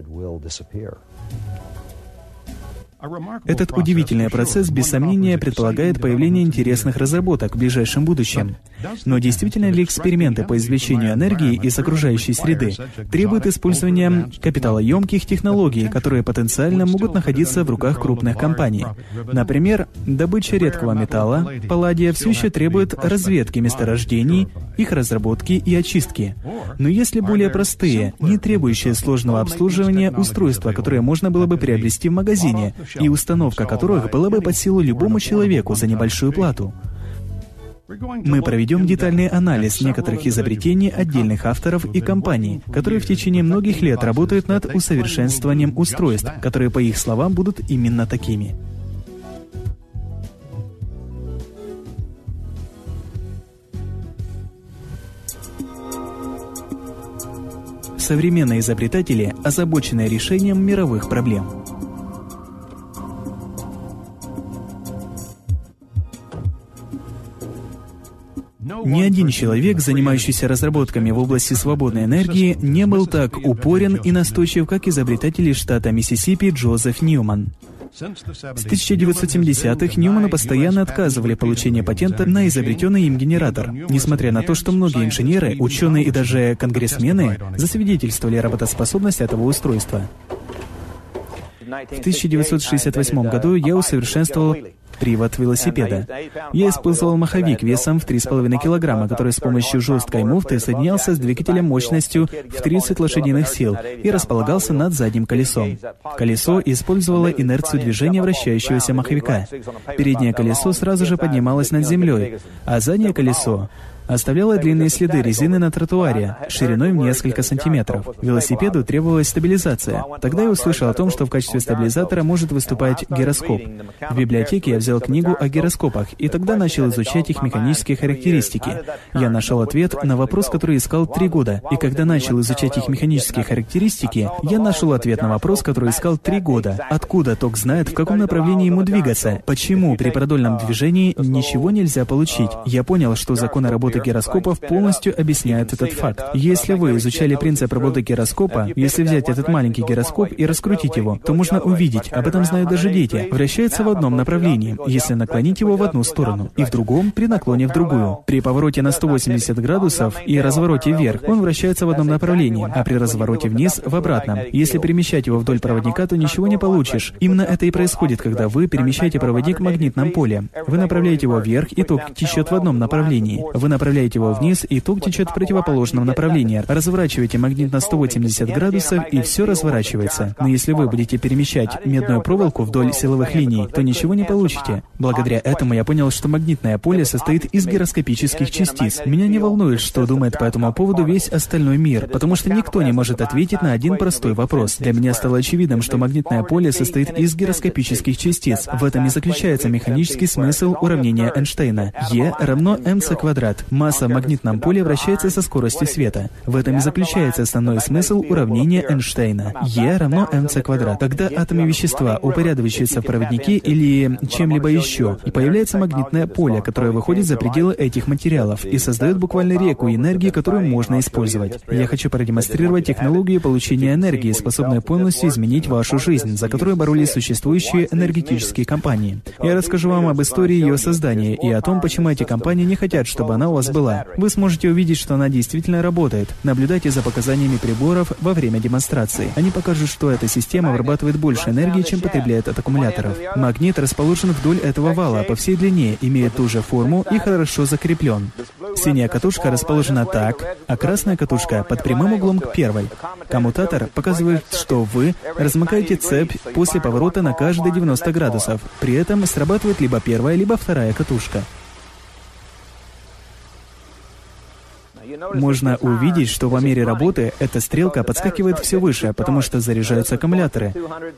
Этот удивительный процесс, без сомнения, предполагает появление интересных разработок в ближайшем будущем. Но действительно ли эксперименты по извлечению энергии из окружающей среды требуют использования капиталоемких технологий, которые потенциально могут находиться в руках крупных компаний? Например, добыча редкого металла, палладия, все еще требует разведки месторождений, их разработки и очистки. Но есть ли более простые, не требующие сложного обслуживания устройства, которые можно было бы приобрести в магазине, и установка которых была бы под силу любому человеку за небольшую плату? Мы проведем детальный анализ некоторых изобретений отдельных авторов и компаний, которые в течение многих лет работают над усовершенствованием устройств, которые, по их словам, будут именно такими. Современные изобретатели озабочены решением мировых проблем. Ни один человек, занимающийся разработками в области свободной энергии, не был так упорен и настойчив, как изобретатель из штата Миссисипи Джозеф Ньюман. С 1970-х Ньюману постоянно отказывали в получении патента на изобретенный им генератор, несмотря на то, что многие инженеры, ученые и даже конгрессмены засвидетельствовали работоспособность этого устройства. В 1968 году я усовершенствовал привод велосипеда. Я использовал маховик весом в 3,5 килограмма, который с помощью жесткой муфты соединялся с двигателем мощностью в 30 лошадиных сил и располагался над задним колесом. Колесо использовало инерцию движения вращающегося маховика. Переднее колесо сразу же поднималось над землей, а заднее колесо оставляла длинные следы резины на тротуаре, шириной в несколько сантиметров. Велосипеду требовалась стабилизация. Тогда я услышал о том, что в качестве стабилизатора может выступать гироскоп. В библиотеке я взял книгу о гироскопах, и тогда начал изучать их механические характеристики. Я нашел ответ на вопрос, который искал 3 года. И когда начал изучать их механические характеристики, я нашел ответ на вопрос, который искал 3 года. Откуда ток знает, в каком направлении ему двигаться? Почему при продольном движении ничего нельзя получить? Я понял, что законы работы гироскопов полностью объясняют этот факт. Если вы изучали принцип работы гироскопа, если взять этот маленький гироскоп и раскрутить его, то можно увидеть, об этом знают даже дети, вращается в одном направлении, если наклонить его в одну сторону, и в другом при наклоне в другую. При повороте на 180 градусов и развороте вверх он вращается в одном направлении, а при развороте вниз в обратном. Если перемещать его вдоль проводника, то ничего не получишь. Именно это и происходит, когда вы перемещаете проводник в магнитном поле. Вы направляете его вверх, и ток течет в одном направлении. Вы направляете его вниз, и ток течет в противоположном направлении. Разворачиваете магнит на 180 градусов, и все разворачивается. Но если вы будете перемещать медную проволоку вдоль силовых линий, то ничего не получите. Благодаря этому я понял, что магнитное поле состоит из гироскопических частиц. Меня не волнует, что думает по этому поводу весь остальной мир, потому что никто не может ответить на один простой вопрос. Для меня стало очевидным, что магнитное поле состоит из гироскопических частиц. В этом и заключается механический смысл уравнения Эйнштейна. Е равно mc квадрат. Масса в магнитном поле вращается со скоростью света. В этом и заключается основной смысл уравнения Эйнштейна. Е равно mc квадрат. Когда атомы вещества упорядочиваются в проводнике или чем-либо еще, и появляется магнитное поле, которое выходит за пределы этих материалов и создает буквально реку энергии, которую можно использовать. Я хочу продемонстрировать технологию получения энергии, способную полностью изменить вашу жизнь, за которую боролись существующие энергетические компании. Я расскажу вам об истории ее создания и о том, почему эти компании не хотят, чтобы она у вас была. Вы сможете увидеть, что она действительно работает. Наблюдайте за показаниями приборов во время демонстрации. Они покажут, что эта система вырабатывает больше энергии, чем потребляет от аккумуляторов. Магнит расположен вдоль этого вала по всей длине, имеет ту же форму и хорошо закреплен. Синяя катушка расположена так, а красная катушка под прямым углом к первой. Коммутатор показывает, что вы размыкаете цепь после поворота на каждые 90 градусов. При этом срабатывает либо первая, либо вторая катушка. Можно увидеть, что по мере работы эта стрелка подскакивает все выше, потому что заряжаются аккумуляторы.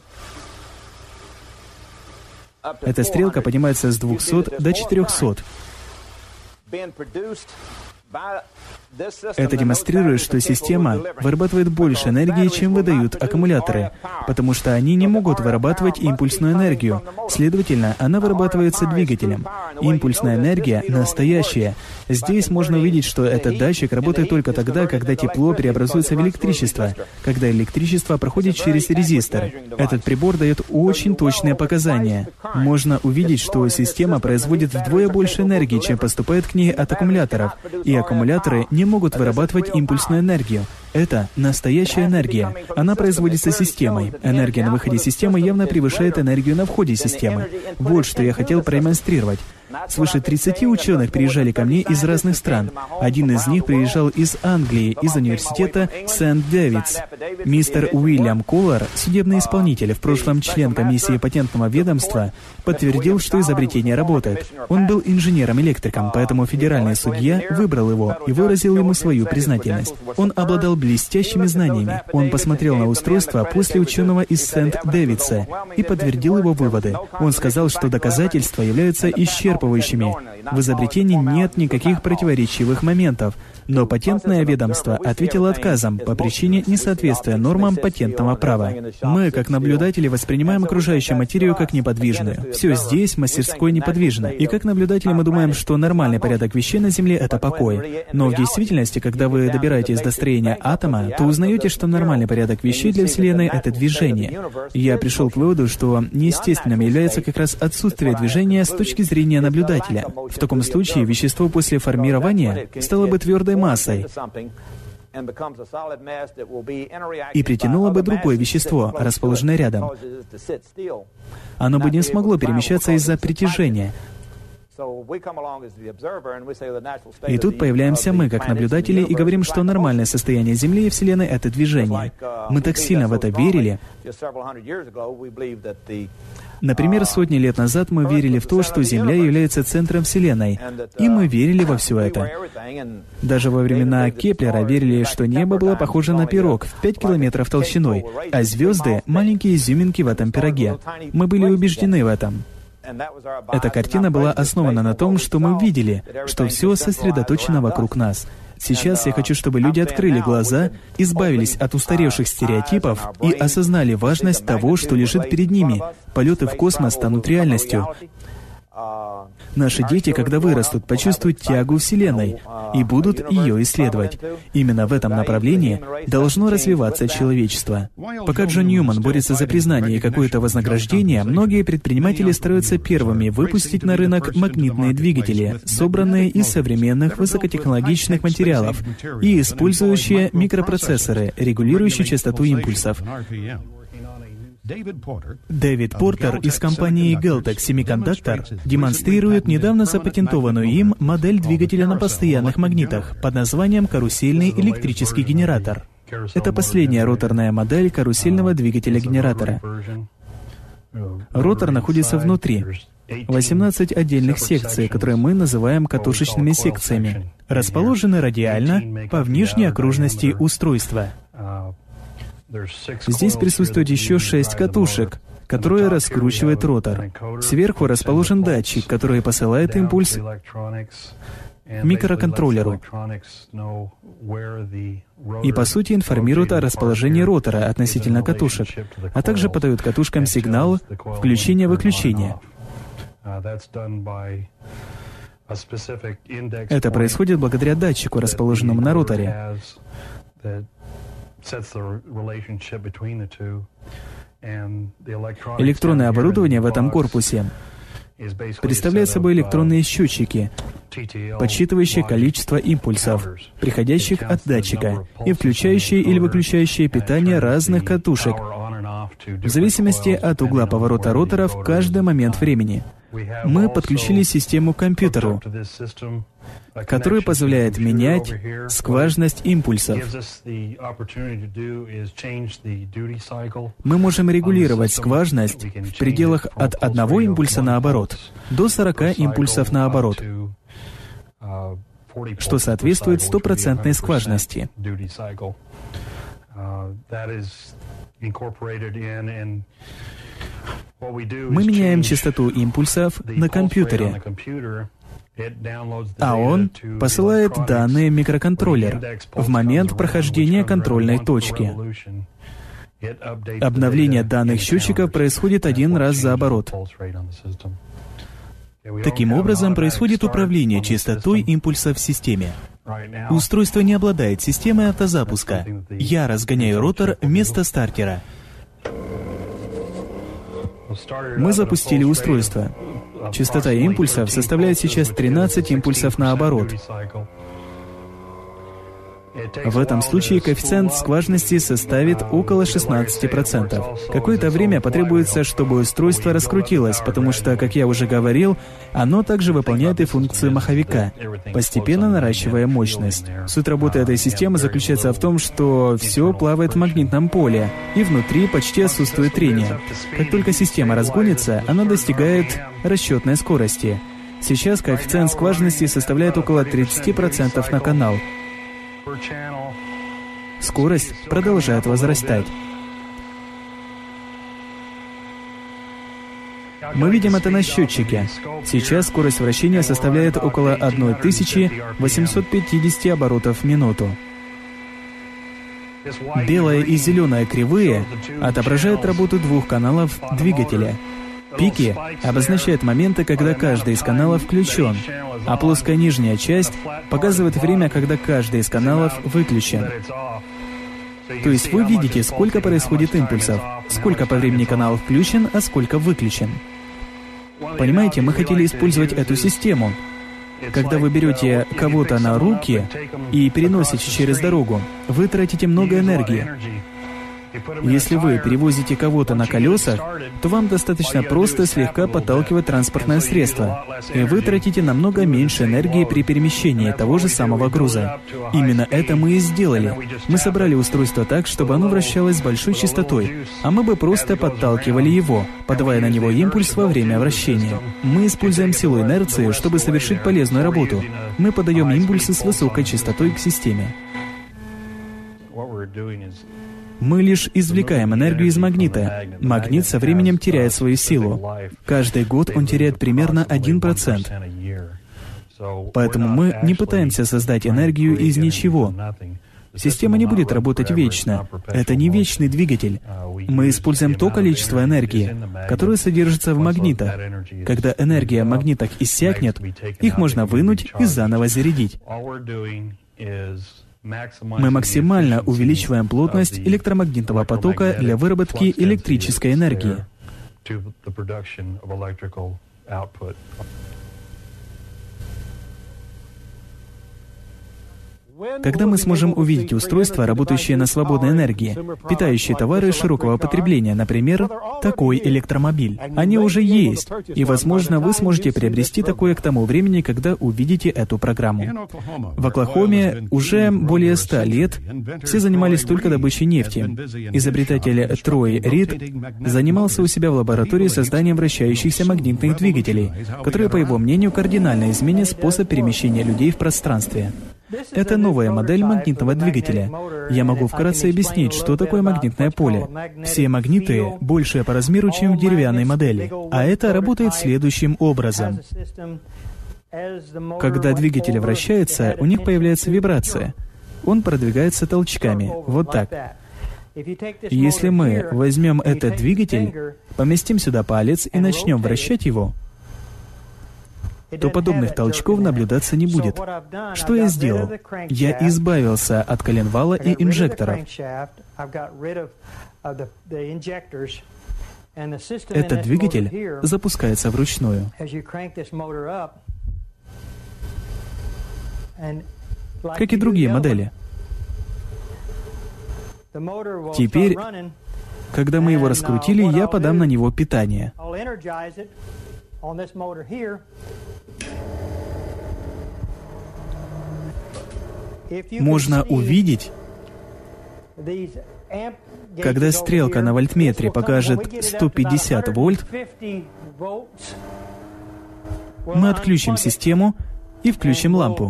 Эта стрелка поднимается с 200 до 400. Это демонстрирует, что система вырабатывает больше энергии, чем выдают аккумуляторы, потому что они не могут вырабатывать импульсную энергию. Следовательно, она вырабатывается двигателем. Импульсная энергия настоящая. Здесь можно увидеть, что этот датчик работает только тогда, когда тепло преобразуется в электричество, когда электричество проходит через резистор. Этот прибор дает очень точные показания. Можно увидеть, что система производит вдвое больше энергии, чем поступает к ней от аккумуляторов, и аккумуляторы не могут вырабатывать импульсную энергию. Это настоящая энергия. Она производится системой. Энергия на выходе системы явно превышает энергию на входе системы. Вот что я хотел продемонстрировать. Свыше 30 ученых приезжали ко мне из разных стран. Один из них приезжал из Англии, из университета Сент-Дэвидс. Мистер Уильям Коллар, судебный исполнитель, в прошлом член комиссии патентного ведомства, подтвердил, что изобретение работает. Он был инженером-электриком, поэтому федеральный судья выбрал его и выразил ему свою признательность. Он обладал блестящими знаниями. Он посмотрел на устройство после ученого из Сент-Дэвидса и подтвердил его выводы. Он сказал, что доказательства являются исчерпывающими. В изобретении нет никаких противоречивых моментов, но патентное ведомство ответило отказом по причине несоответствия нормам патентного права. Мы, как наблюдатели, воспринимаем окружающую материю как неподвижную. Все здесь, в мастерской, неподвижно. И как наблюдатели мы думаем, что нормальный порядок вещей на Земле — это покой. Но в действительности, когда вы добираетесь до строения атома, то узнаете, что нормальный порядок вещей для Вселенной — это движение. Я пришел к выводу, что неестественным является как раз отсутствие движения с точки зрения наблюдателя. В таком случае вещество после формирования стало бы твердой массой и притянуло бы другое вещество, расположенное рядом. Оно бы не смогло перемещаться из-за притяжения. И тут появляемся мы, как наблюдатели, и говорим, что нормальное состояние Земли и Вселенной — это движение. Мы так сильно в это верили. Например, сотни лет назад мы верили в то, что Земля является центром Вселенной, и мы верили во все это. Даже во времена Кеплера верили, что небо было похоже на пирог в 5 километров толщиной, а звезды — маленькие изюминки в этом пироге. Мы были убеждены в этом. Эта картина была основана на том, что мы видели, что все сосредоточено вокруг нас. Сейчас я хочу, чтобы люди открыли глаза, избавились от устаревших стереотипов и осознали важность того, что лежит перед ними. Полеты в космос станут реальностью. Наши дети, когда вырастут, почувствуют тягу Вселенной и будут ее исследовать. Именно в этом направлении должно развиваться человечество. Пока Джон Ньюман борется за признание и какое-то вознаграждение, многие предприниматели стараются первыми выпустить на рынок магнитные двигатели, собранные из современных высокотехнологичных материалов и использующие микропроцессоры, регулирующие частоту импульсов. Дэвид Портер из компании Geltec Semiconductor демонстрирует недавно запатентованную им модель двигателя на постоянных магнитах под названием карусельный электрический генератор. Это последняя роторная модель карусельного двигателя-генератора. Ротор находится внутри. 18 отдельных секций, которые мы называем катушечными секциями, расположены радиально по внешней окружности устройства. Здесь присутствует еще 6 катушек, которые раскручивает ротор. Сверху расположен датчик, который посылает импульс микроконтроллеру и, по сути, информирует о расположении ротора относительно катушек, а также подает катушкам сигнал включения-выключения. Это происходит благодаря датчику, расположенному на роторе. Электронное оборудование в этом корпусе представляет собой электронные счетчики, подсчитывающие количество импульсов, приходящих от датчика, и включающие или выключающие питание разных катушек, в зависимости от угла поворота ротора в каждый момент времени. Мы подключили систему к компьютеру, который позволяет менять скважность импульсов. Мы можем регулировать скважность в пределах от 1 импульса наоборот до 40 импульсов наоборот, что соответствует 100% скважности. Мы меняем частоту импульсов на компьютере. а он посылает данные в микроконтроллер в момент прохождения контрольной точки. Обновление данных счетчиков происходит один раз за оборот. Таким образом, происходит управление частотой импульса в системе. Устройство не обладает системой автозапуска. Я разгоняю ротор вместо стартера. Мы запустили устройство. Частота импульсов составляет сейчас 13 импульсов на оборот. В этом случае коэффициент скважности составит около 16%. Какое-то время потребуется, чтобы устройство раскрутилось, потому что, как я уже говорил, оно также выполняет и функцию маховика, постепенно наращивая мощность. Суть работы этой системы заключается в том, что все плавает в магнитном поле, и внутри почти отсутствует трение. Как только система разгонится, она достигает расчетной скорости. Сейчас коэффициент скважности составляет около 30% на канал. Скорость продолжает возрастать. Мы видим это на счетчике. Сейчас скорость вращения составляет около 1850 оборотов в минуту. Белая и зеленая кривые отображают работу двух каналов двигателя. Пики обозначают моменты, когда каждый из каналов включен, а плоская нижняя часть показывает время, когда каждый из каналов выключен. То есть вы видите, сколько происходит импульсов, сколько по времени канал включен, а сколько выключен. Понимаете, мы хотели использовать эту систему. Когда вы берете кого-то на руки и переносите через дорогу, вы тратите много энергии. Если вы перевозите кого-то на колесах, то вам достаточно просто слегка подталкивать транспортное средство, и вы тратите намного меньше энергии при перемещении того же самого груза. Именно это мы и сделали. Мы собрали устройство так, чтобы оно вращалось с большой частотой, а мы бы просто подталкивали его, подавая на него импульс во время вращения. Мы используем силу инерции, чтобы совершить полезную работу. Мы подаем импульсы с высокой частотой к системе. Мы лишь извлекаем энергию из магнита. Магнит со временем теряет свою силу. Каждый год он теряет примерно 1%. Поэтому мы не пытаемся создать энергию из ничего. Система не будет работать вечно. Это не вечный двигатель. Мы используем то количество энергии, которое содержится в магнитах. Когда энергия в магнитах иссякнет, их можно вынуть и заново зарядить. Мы максимально увеличиваем плотность электромагнитного потока для выработки электрической энергии. Когда мы сможем увидеть устройства, работающие на свободной энергии, питающие товары широкого потребления, например, такой электромобиль? Они уже есть, и, возможно, вы сможете приобрести такое к тому времени, когда увидите эту программу. В Оклахоме уже более 100 лет все занимались только добычей нефти. Изобретатель Трой Рид занимался у себя в лаборатории созданием вращающихся магнитных двигателей, которые, по его мнению, кардинально изменят способ перемещения людей в пространстве. Это новая модель магнитного двигателя. Я могу вкратце объяснить, что такое магнитное поле. Все магниты больше по размеру, чем в деревянной модели. А это работает следующим образом. Когда двигатель вращается, у них появляется вибрация. Он продвигается толчками. Вот так. Если мы возьмем этот двигатель, поместим сюда палец и начнем вращать его, то подобных толчков наблюдаться не будет. Что я сделал? Я избавился от коленвала и инжекторов. Этот двигатель запускается вручную. Как и другие модели. Теперь, когда мы его раскрутили, я подам на него питание. Можно увидеть, когда стрелка на вольтметре покажет 150 вольт, мы отключим систему и включим лампу.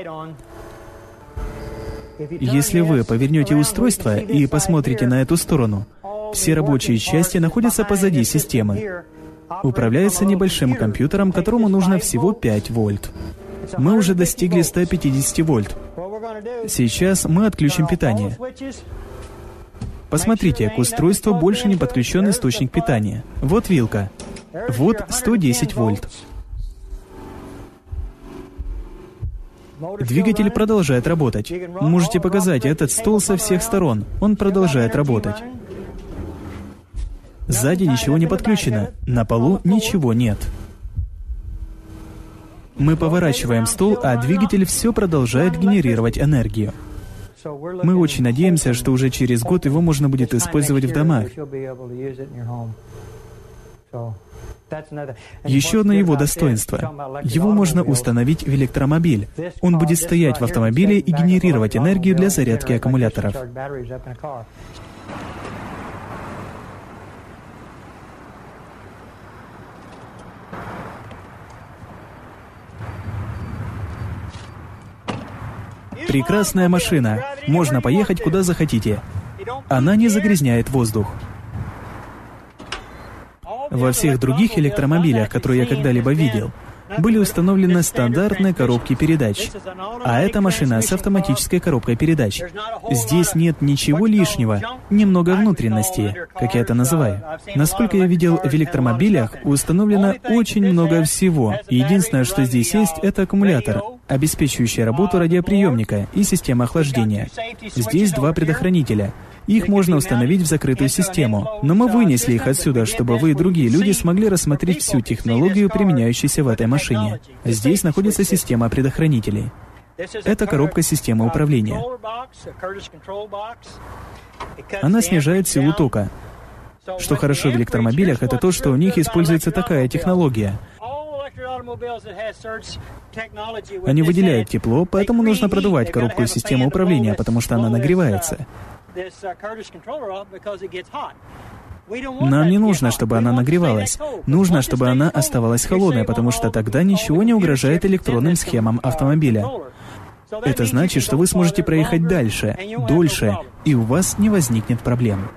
Если вы повернете устройство и посмотрите на эту сторону, все рабочие части находятся позади системы. Управляется небольшим компьютером, которому нужно всего 5 вольт. Мы уже достигли 150 вольт. Сейчас мы отключим питание. Посмотрите, к устройству больше не подключен источник питания. Вот вилка. Вот 110 вольт. Двигатель продолжает работать. Можете показать этот стол со всех сторон. Он продолжает работать. Сзади ничего не подключено. На полу ничего нет. Мы поворачиваем стол, а двигатель все продолжает генерировать энергию. Мы очень надеемся, что уже через год его можно будет использовать в домах. Еще одно его достоинство. Его можно установить в электромобиль. Он будет стоять в автомобиле и генерировать энергию для зарядки аккумуляторов. Прекрасная машина. Можно поехать куда захотите. Она не загрязняет воздух. Во всех других электромобилях, которые я когда-либо видел, были установлены стандартные коробки передач. А эта машина с автоматической коробкой передач. Здесь нет ничего лишнего, немного внутренности, как я это называю. Насколько я видел, в электромобилях установлено очень много всего. Единственное, что здесь есть, это аккумулятор, обеспечивающий работу радиоприемника и система охлаждения. Здесь 2 предохранителя. Их можно установить в закрытую систему, но мы вынесли их отсюда, чтобы вы и другие люди смогли рассмотреть всю технологию, применяющуюся в этой машине. Здесь находится система предохранителей. Это коробка системы управления. Она снижает силу тока. Что хорошо в электромобилях, это то, что у них используется такая технология. Они выделяют тепло, поэтому нужно продувать коробку системы управления, потому что она нагревается. Нам не нужно, чтобы она нагревалась. Нужно, чтобы она оставалась холодной, потому что тогда ничего не угрожает электронным схемам автомобиля. Это значит, что вы сможете проехать дальше, дольше, и у вас не возникнет проблем.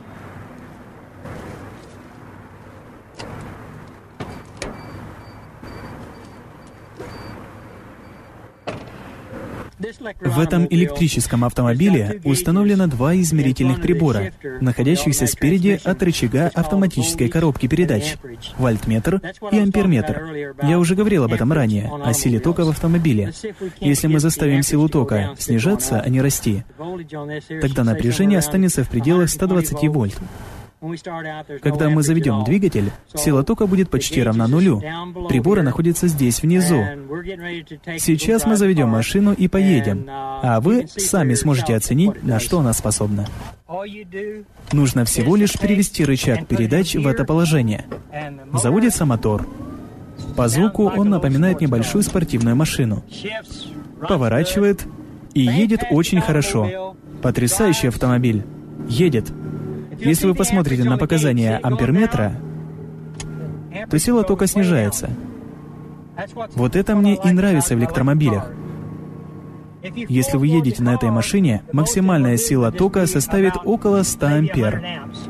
В этом электрическом автомобиле установлено 2 измерительных прибора, находящихся спереди от рычага автоматической коробки передач – вольтметр и амперметр. Я уже говорил об этом ранее, о силе тока в автомобиле. Если мы заставим силу тока снижаться, а не расти, тогда напряжение останется в пределах 120 вольт. Когда мы заведем двигатель, сила тока будет почти равна нулю. Приборы находятся здесь внизу. Сейчас мы заведем машину и поедем, а вы сами сможете оценить, на что она способна. Нужно всего лишь перевести рычаг передач в это положение. Заводится мотор. По звуку он напоминает небольшую спортивную машину. Поворачивает и едет очень хорошо. Потрясающий автомобиль. Едет. Если вы посмотрите на показания амперметра, то сила тока снижается. Вот это мне и нравится в электромобилях. Если вы едете на этой машине, максимальная сила тока составит около 100 ампер.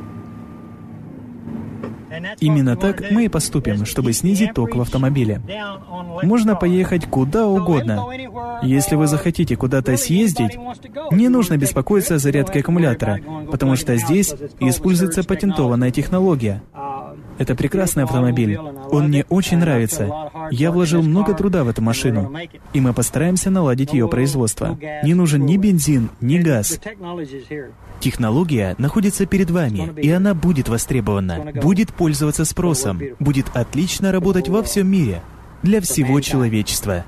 Именно так мы и поступим, чтобы снизить ток в автомобиле. Можно поехать куда угодно. Если вы захотите куда-то съездить, не нужно беспокоиться о зарядке аккумулятора, потому что здесь используется патентованная технология. Это прекрасный автомобиль. Он мне очень нравится. Я вложил много труда в эту машину, и мы постараемся наладить ее производство. Не нужен ни бензин, ни газ. Технология находится перед вами, и она будет востребована, будет пользоваться спросом, будет отлично работать во всем мире, для всего человечества.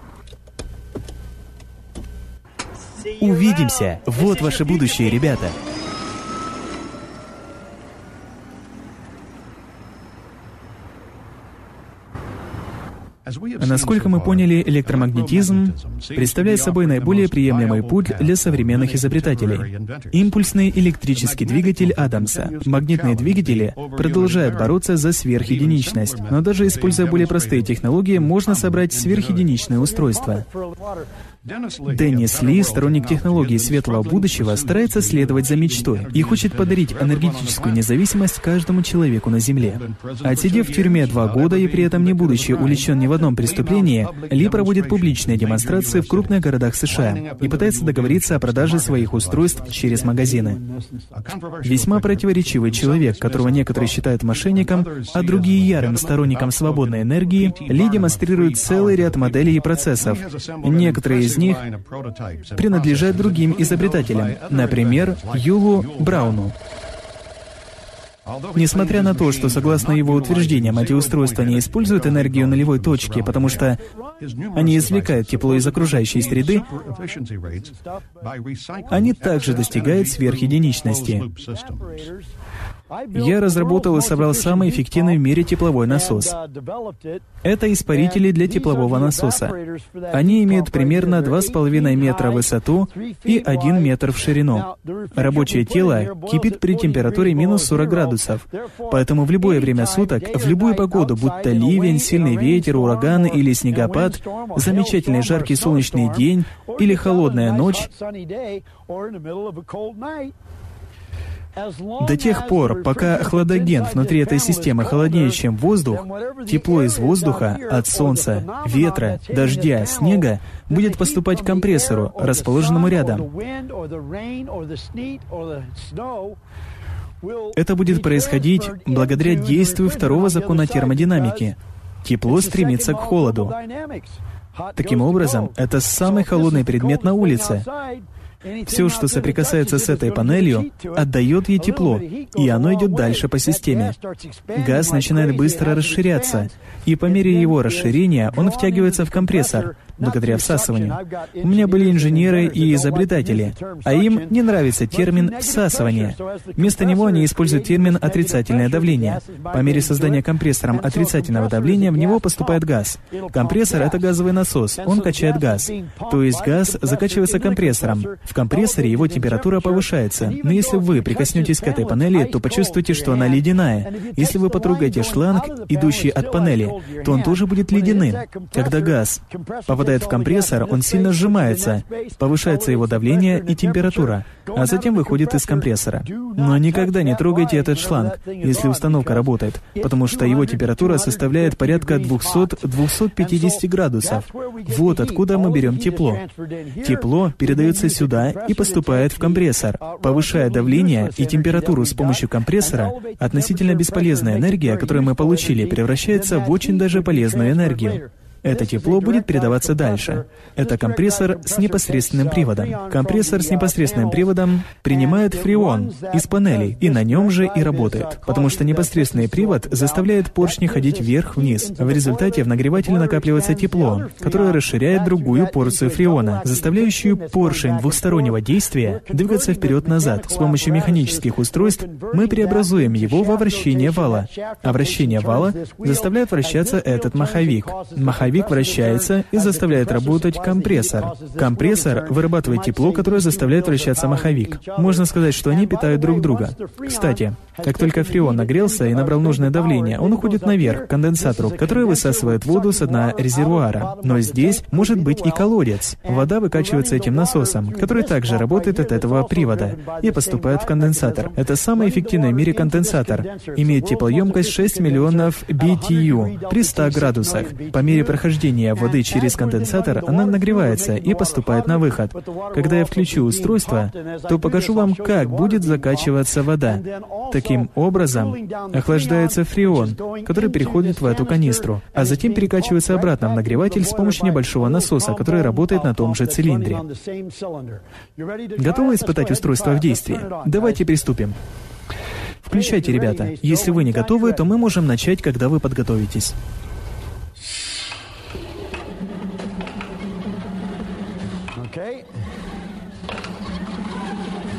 Увидимся! Вот ваше будущее, ребята! Насколько мы поняли, электромагнетизм представляет собой наиболее приемлемый путь для современных изобретателей. Импульсный электрический двигатель Адамса. Магнитные двигатели продолжают бороться за сверхединичность, но даже используя более простые технологии, можно собрать сверхединичное устройство. Деннис Ли, сторонник технологий светлого будущего, старается следовать за мечтой и хочет подарить энергетическую независимость каждому человеку на Земле. Отсидев в тюрьме 2 года и при этом не будучи увлечен ни в одном преступлении, Ли проводит публичные демонстрации в крупных городах США и пытается договориться о продаже своих устройств через магазины. Весьма противоречивый человек, которого некоторые считают мошенником, а другие ярым сторонником свободной энергии, Ли демонстрирует целый ряд моделей и процессов. Некоторые из них принадлежат другим изобретателям, например, Юлу Брауну. Несмотря на то, что, согласно его утверждениям, эти устройства не используют энергию нулевой точки, потому что они извлекают тепло из окружающей среды, они также достигают сверхединичности. Я разработал и собрал самый эффективный в мире тепловой насос. Это испарители для теплового насоса. Они имеют примерно 2,5 метра в высоту и 1 метр в ширину. Рабочее тело кипит при температуре минус 40 градусов, поэтому в любое время суток, в любую погоду, будь то ливень, сильный ветер, ураган или снегопад, замечательный жаркий солнечный день или холодная ночь, до тех пор, пока хладоген внутри этой системы холоднее, чем воздух, тепло из воздуха, от солнца, ветра, дождя, снега будет поступать к компрессору, расположенному рядом. Это будет происходить благодаря действию второго закона термодинамики. Тепло стремится к холоду. Таким образом, это самый холодный предмет на улице. Все, что соприкасается с этой панелью, отдает ей тепло, и оно идет дальше по системе. Газ начинает быстро расширяться, и по мере его расширения он втягивается в компрессор, благодаря всасыванию. У меня были инженеры и изобретатели, а им не нравится термин «всасывание». Вместо него они используют термин «отрицательное давление». По мере создания компрессором отрицательного давления в него поступает газ. Компрессор — это газовый насос, он качает газ. То есть газ закачивается компрессором. В компрессоре его температура повышается, но если вы прикоснетесь к этой панели, то почувствуете, что она ледяная. Если вы потрогаете шланг, идущий от панели, то он тоже будет ледяным. Когда газ попадает в компрессор, он сильно сжимается, повышается его давление и температура, а затем выходит из компрессора. Но никогда не трогайте этот шланг, если установка работает, потому что его температура составляет порядка 200-250 градусов. Вот откуда мы берем тепло. Тепло передается сюда и поступает в компрессор. Повышая давление и температуру с помощью компрессора, относительно бесполезная энергия, которую мы получили, превращается в очень даже полезную энергию. Это тепло будет передаваться дальше. Это компрессор с непосредственным приводом. Компрессор с непосредственным приводом принимает фреон из панелей, и на нем же и работает. Потому что непосредственный привод заставляет поршни ходить вверх-вниз. В результате в нагревателе накапливается тепло, которое расширяет другую порцию фреона, заставляющую поршень двухстороннего действия двигаться вперед-назад. С помощью механических устройств мы преобразуем его во вращение вала. А вращение вала заставляет вращаться этот маховик. Маховик вращается и заставляет работать компрессор. Компрессор вырабатывает тепло, которое заставляет вращаться маховик. Можно сказать, что они питают друг друга. Кстати, как только фреон нагрелся и набрал нужное давление, он уходит наверх, к конденсатору, который высасывает воду с дна резервуара. Но здесь может быть и колодец. Вода выкачивается этим насосом, который также работает от этого привода и поступает в конденсатор. Это самый эффективный в мире конденсатор. Имеет теплоемкость 6 миллионов BTU при 100 градусах. По мере прохождения воды через конденсатор она нагревается и поступает на выход. Когда я включу устройство, то покажу вам, как будет закачиваться вода. Таким образом, охлаждается фреон, который переходит в эту канистру, а затем перекачивается обратно в нагреватель с помощью небольшого насоса, который работает на том же цилиндре. Готовы испытать устройство в действии? Давайте приступим. Включайте, ребята. Если вы не готовы, то мы можем начать, когда вы подготовитесь.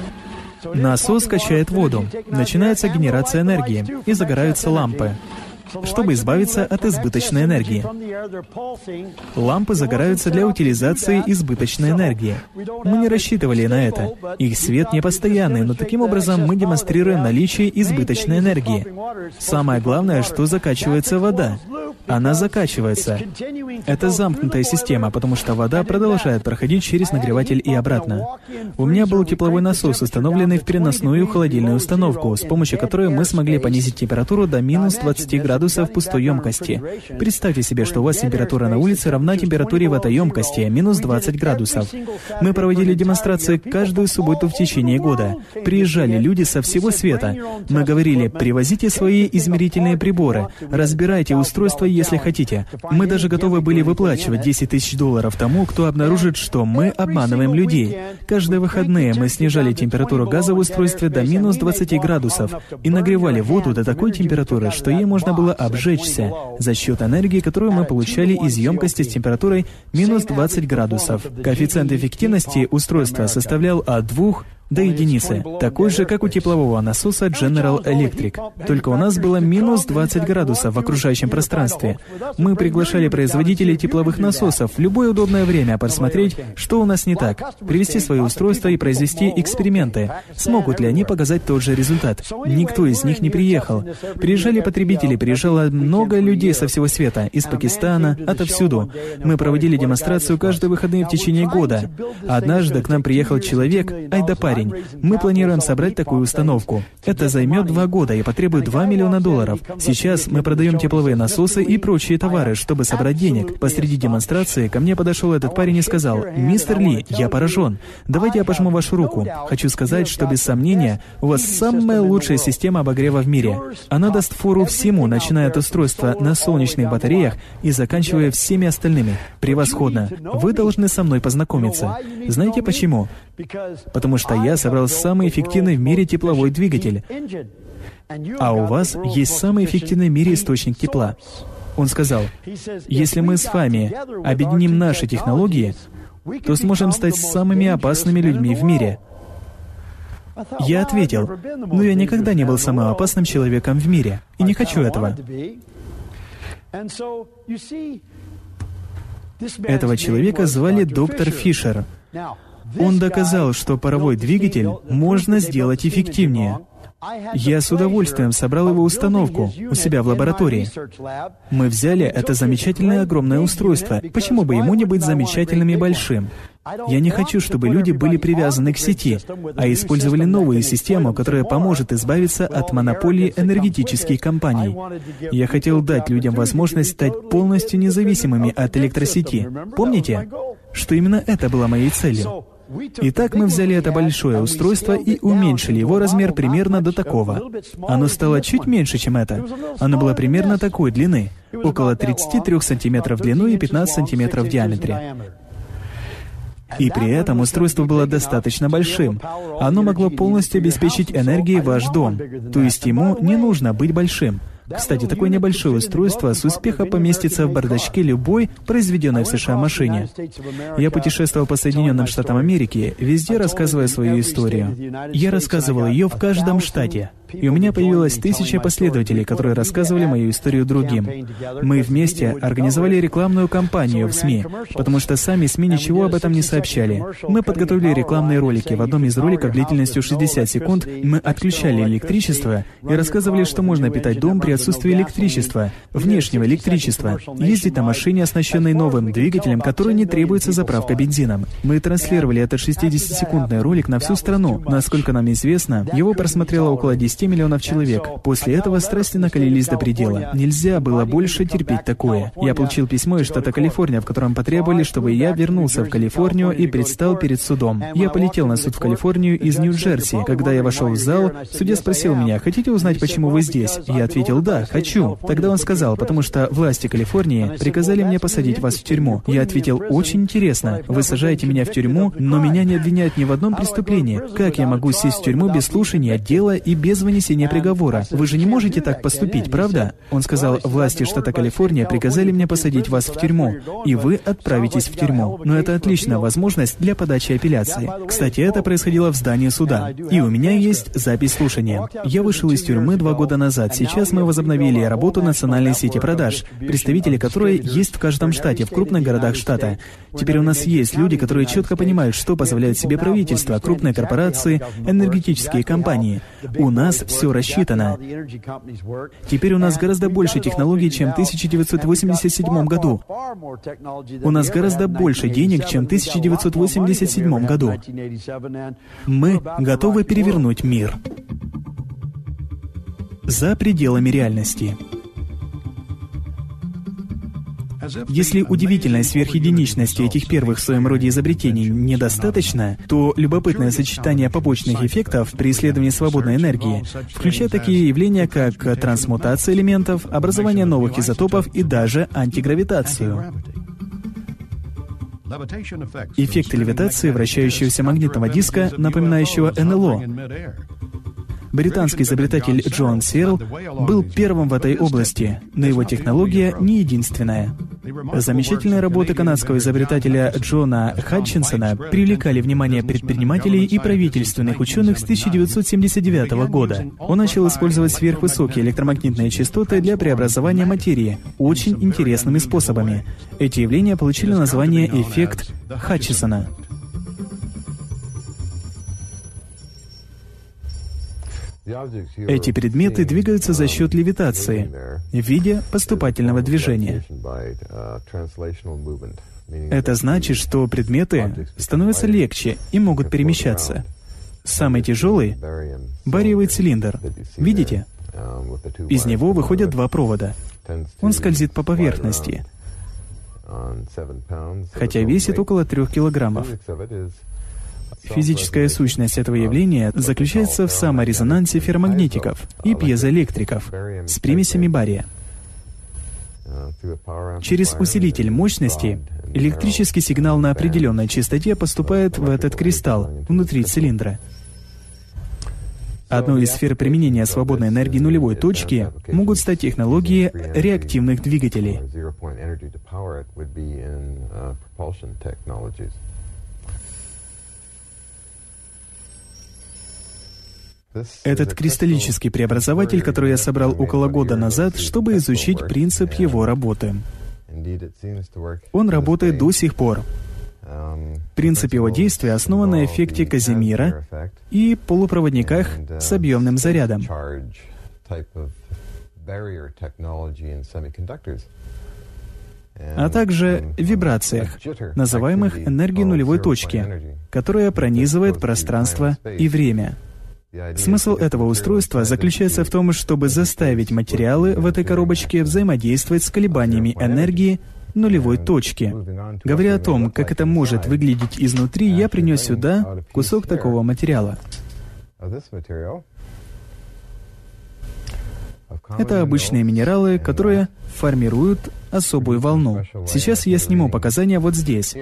Насос качает воду, начинается генерация энергии, и загораются лампы. чтобы избавиться от избыточной энергии. Лампы загораются для утилизации избыточной энергии. Мы не рассчитывали на это. Их свет не постоянный, но таким образом мы демонстрируем наличие избыточной энергии. Самое главное, что закачивается вода. Она закачивается. Это замкнутая система, потому что вода продолжает проходить через нагреватель и обратно. У меня был тепловой насос, установленный в переносную холодильную установку, с помощью которой мы смогли понизить температуру до минус 20 градусов пустой емкости. Представьте себе, что у вас температура на улице равна температуре в этой емкости, минус 20 градусов. Мы проводили демонстрации каждую субботу в течение года. Приезжали люди со всего света. Мы говорили: привозите свои измерительные приборы, разбирайте устройство, если хотите. Мы даже готовы были выплачивать $10 тысяч тому, кто обнаружит, что мы обманываем людей. Каждые выходные мы снижали температуру газа в устройстве до минус 20 градусов и нагревали воду до такой температуры, что ей можно было обжечься за счет энергии, которую мы получали из емкости с температурой минус 20 градусов. Коэффициент эффективности устройства составлял от 2 до единицы, такой же, как у теплового насоса General Electric. Только у нас было минус 20 градусов в окружающем пространстве. Мы приглашали производителей тепловых насосов в любое удобное время посмотреть, что у нас не так, привести свои устройства и произвести эксперименты. Смогут ли они показать тот же результат? Никто из них не приехал. Приезжали потребители, приезжало много людей со всего света, из Пакистана, отовсюду. Мы проводили демонстрацию каждые выходные в течение года. Однажды к нам приехал человек, айда парень. Мы планируем собрать такую установку. Это займет 2 года и потребует $2 миллиона. Сейчас мы продаем тепловые насосы и прочие товары, чтобы собрать денег. Посреди демонстрации ко мне подошел этот парень и сказал: «Мистер Ли, я поражен. Давайте я пожму вашу руку. Хочу сказать, что без сомнения у вас самая лучшая система обогрева в мире. Она даст фору всему, начиная от устройства на солнечных батареях и заканчивая всеми остальными. Превосходно. Вы должны со мной познакомиться. Знаете почему? Потому что я собрал самый эффективный в мире тепловой двигатель, а у вас есть самый эффективный в мире источник тепла». Он сказал: «Если мы с вами объединим наши технологии, то сможем стать самыми опасными людьми в мире». Я ответил: «Ну, я никогда не был самым опасным человеком в мире, и не хочу этого». Этого человека звали доктор Фишер. Он доказал, что паровой двигатель можно сделать эффективнее. Я с удовольствием собрал его установку у себя в лаборатории. Мы взяли это замечательное огромное устройство. Почему бы ему не быть замечательным и большим? Я не хочу, чтобы люди были привязаны к сети, а использовали новую систему, которая поможет избавиться от монополии энергетических компаний. Я хотел дать людям возможность стать полностью независимыми от электросети. Помните, что именно это было моей целью? Итак, мы взяли это большое устройство и уменьшили его размер примерно до такого. Оно стало чуть меньше, чем это. Оно было примерно такой длины, около 33 сантиметров в длину и 15 сантиметров в диаметре. И при этом устройство было достаточно большим. Оно могло полностью обеспечить энергией ваш дом, то есть ему не нужно быть большим. Кстати, такое небольшое устройство с успехом поместится в бардачке любой произведенной в США машине. Я путешествовал по Соединенным Штатам Америки, везде рассказывая свою историю. Я рассказывал ее в каждом штате. И у меня появилось 1000 последователей, которые рассказывали мою историю другим. Мы вместе организовали рекламную кампанию в СМИ, потому что сами СМИ ничего об этом не сообщали. Мы подготовили рекламные ролики. В одном из роликов длительностью 60 секунд мы отключали электричество и рассказывали, что можно питать дом при отсутствии электричества, внешнего электричества, ездить на машине, оснащенной новым двигателем, который не требуется заправка бензином. Мы транслировали этот 60-секундный ролик на всю страну. Насколько нам известно, его просмотрело около 10 миллионов человек. После этого страсти накалились до предела. Нельзя было больше терпеть такое. Я получил письмо из штата Калифорния, в котором потребовали, чтобы я вернулся в Калифорнию и предстал перед судом. Я полетел на суд в Калифорнию из Нью-Джерси. Когда я вошел в зал, судья спросил меня: «Хотите узнать, почему вы здесь?» Я ответил: «Да, хочу». Тогда он сказал: «Потому что власти Калифорнии приказали мне посадить вас в тюрьму». Я ответил: «Очень интересно. Вы сажаете меня в тюрьму, но меня не обвиняют ни в одном преступлении. Как я могу сесть в тюрьму без слушания дела и без вынесения приговора. Вы же не можете так поступить, правда? Он сказал: власти штата Калифорния приказали мне посадить вас в тюрьму, и вы отправитесь в тюрьму. Но это отличная возможность для подачи апелляции. Кстати, это происходило в здании суда. И у меня есть запись слушания. Я вышел из тюрьмы 2 года назад. Сейчас мы возобновили работу национальной сети продаж, представители которой есть в каждом штате, в крупных городах штата. Теперь у нас есть люди, которые четко понимают, что позволяет себе правительство, крупные корпорации, энергетические компании. У нас все рассчитано. Теперь у нас гораздо больше технологий, чем в 1987 году. У нас гораздо больше денег, чем в 1987 году. Мы готовы перевернуть мир. За пределами реальности. Если удивительной сверхединичности этих первых в своем роде изобретений недостаточно, то любопытное сочетание побочных эффектов при исследовании свободной энергии включает такие явления, как трансмутация элементов, образование новых изотопов и даже антигравитацию. Эффекты левитации вращающегося магнитного диска, напоминающего НЛО. Британский изобретатель Джон Сирл был первым в этой области, но его технология не единственная. Замечательные работы канадского изобретателя Джона Хатчинсона привлекали внимание предпринимателей и правительственных ученых с 1979 года. Он начал использовать сверхвысокие электромагнитные частоты для преобразования материи очень интересными способами. Эти явления получили название «эффект Хатчинсона». Эти предметы двигаются за счет левитации в виде поступательного движения. Это значит, что предметы становятся легче и могут перемещаться. Самый тяжелый — бариевый цилиндр. Видите? Из него выходят 2 провода. Он скользит по поверхности, хотя весит около 3 килограммов. Физическая сущность этого явления заключается в саморезонансе ферромагнитиков и пьезоэлектриков с примесями бария. Через усилитель мощности электрический сигнал на определенной частоте поступает в этот кристалл внутри цилиндра. Одной из сфер применения свободной энергии нулевой точки могут стать технологии реактивных двигателей. Этот кристаллический преобразователь, который я собрал около года назад, чтобы изучить принцип его работы. Он работает до сих пор. Принцип его действия основан на эффекте Казимира и полупроводниках с объемным зарядом. А также вибрациях, называемых энергией нулевой точки, которая пронизывает пространство и время. Смысл этого устройства заключается в том, чтобы заставить материалы в этой коробочке взаимодействовать с колебаниями энергии нулевой точки. Говоря о том, как это может выглядеть изнутри, я принес сюда кусок такого материала. Это обычные минералы, которые формируют особую волну. Сейчас я сниму показания вот здесь.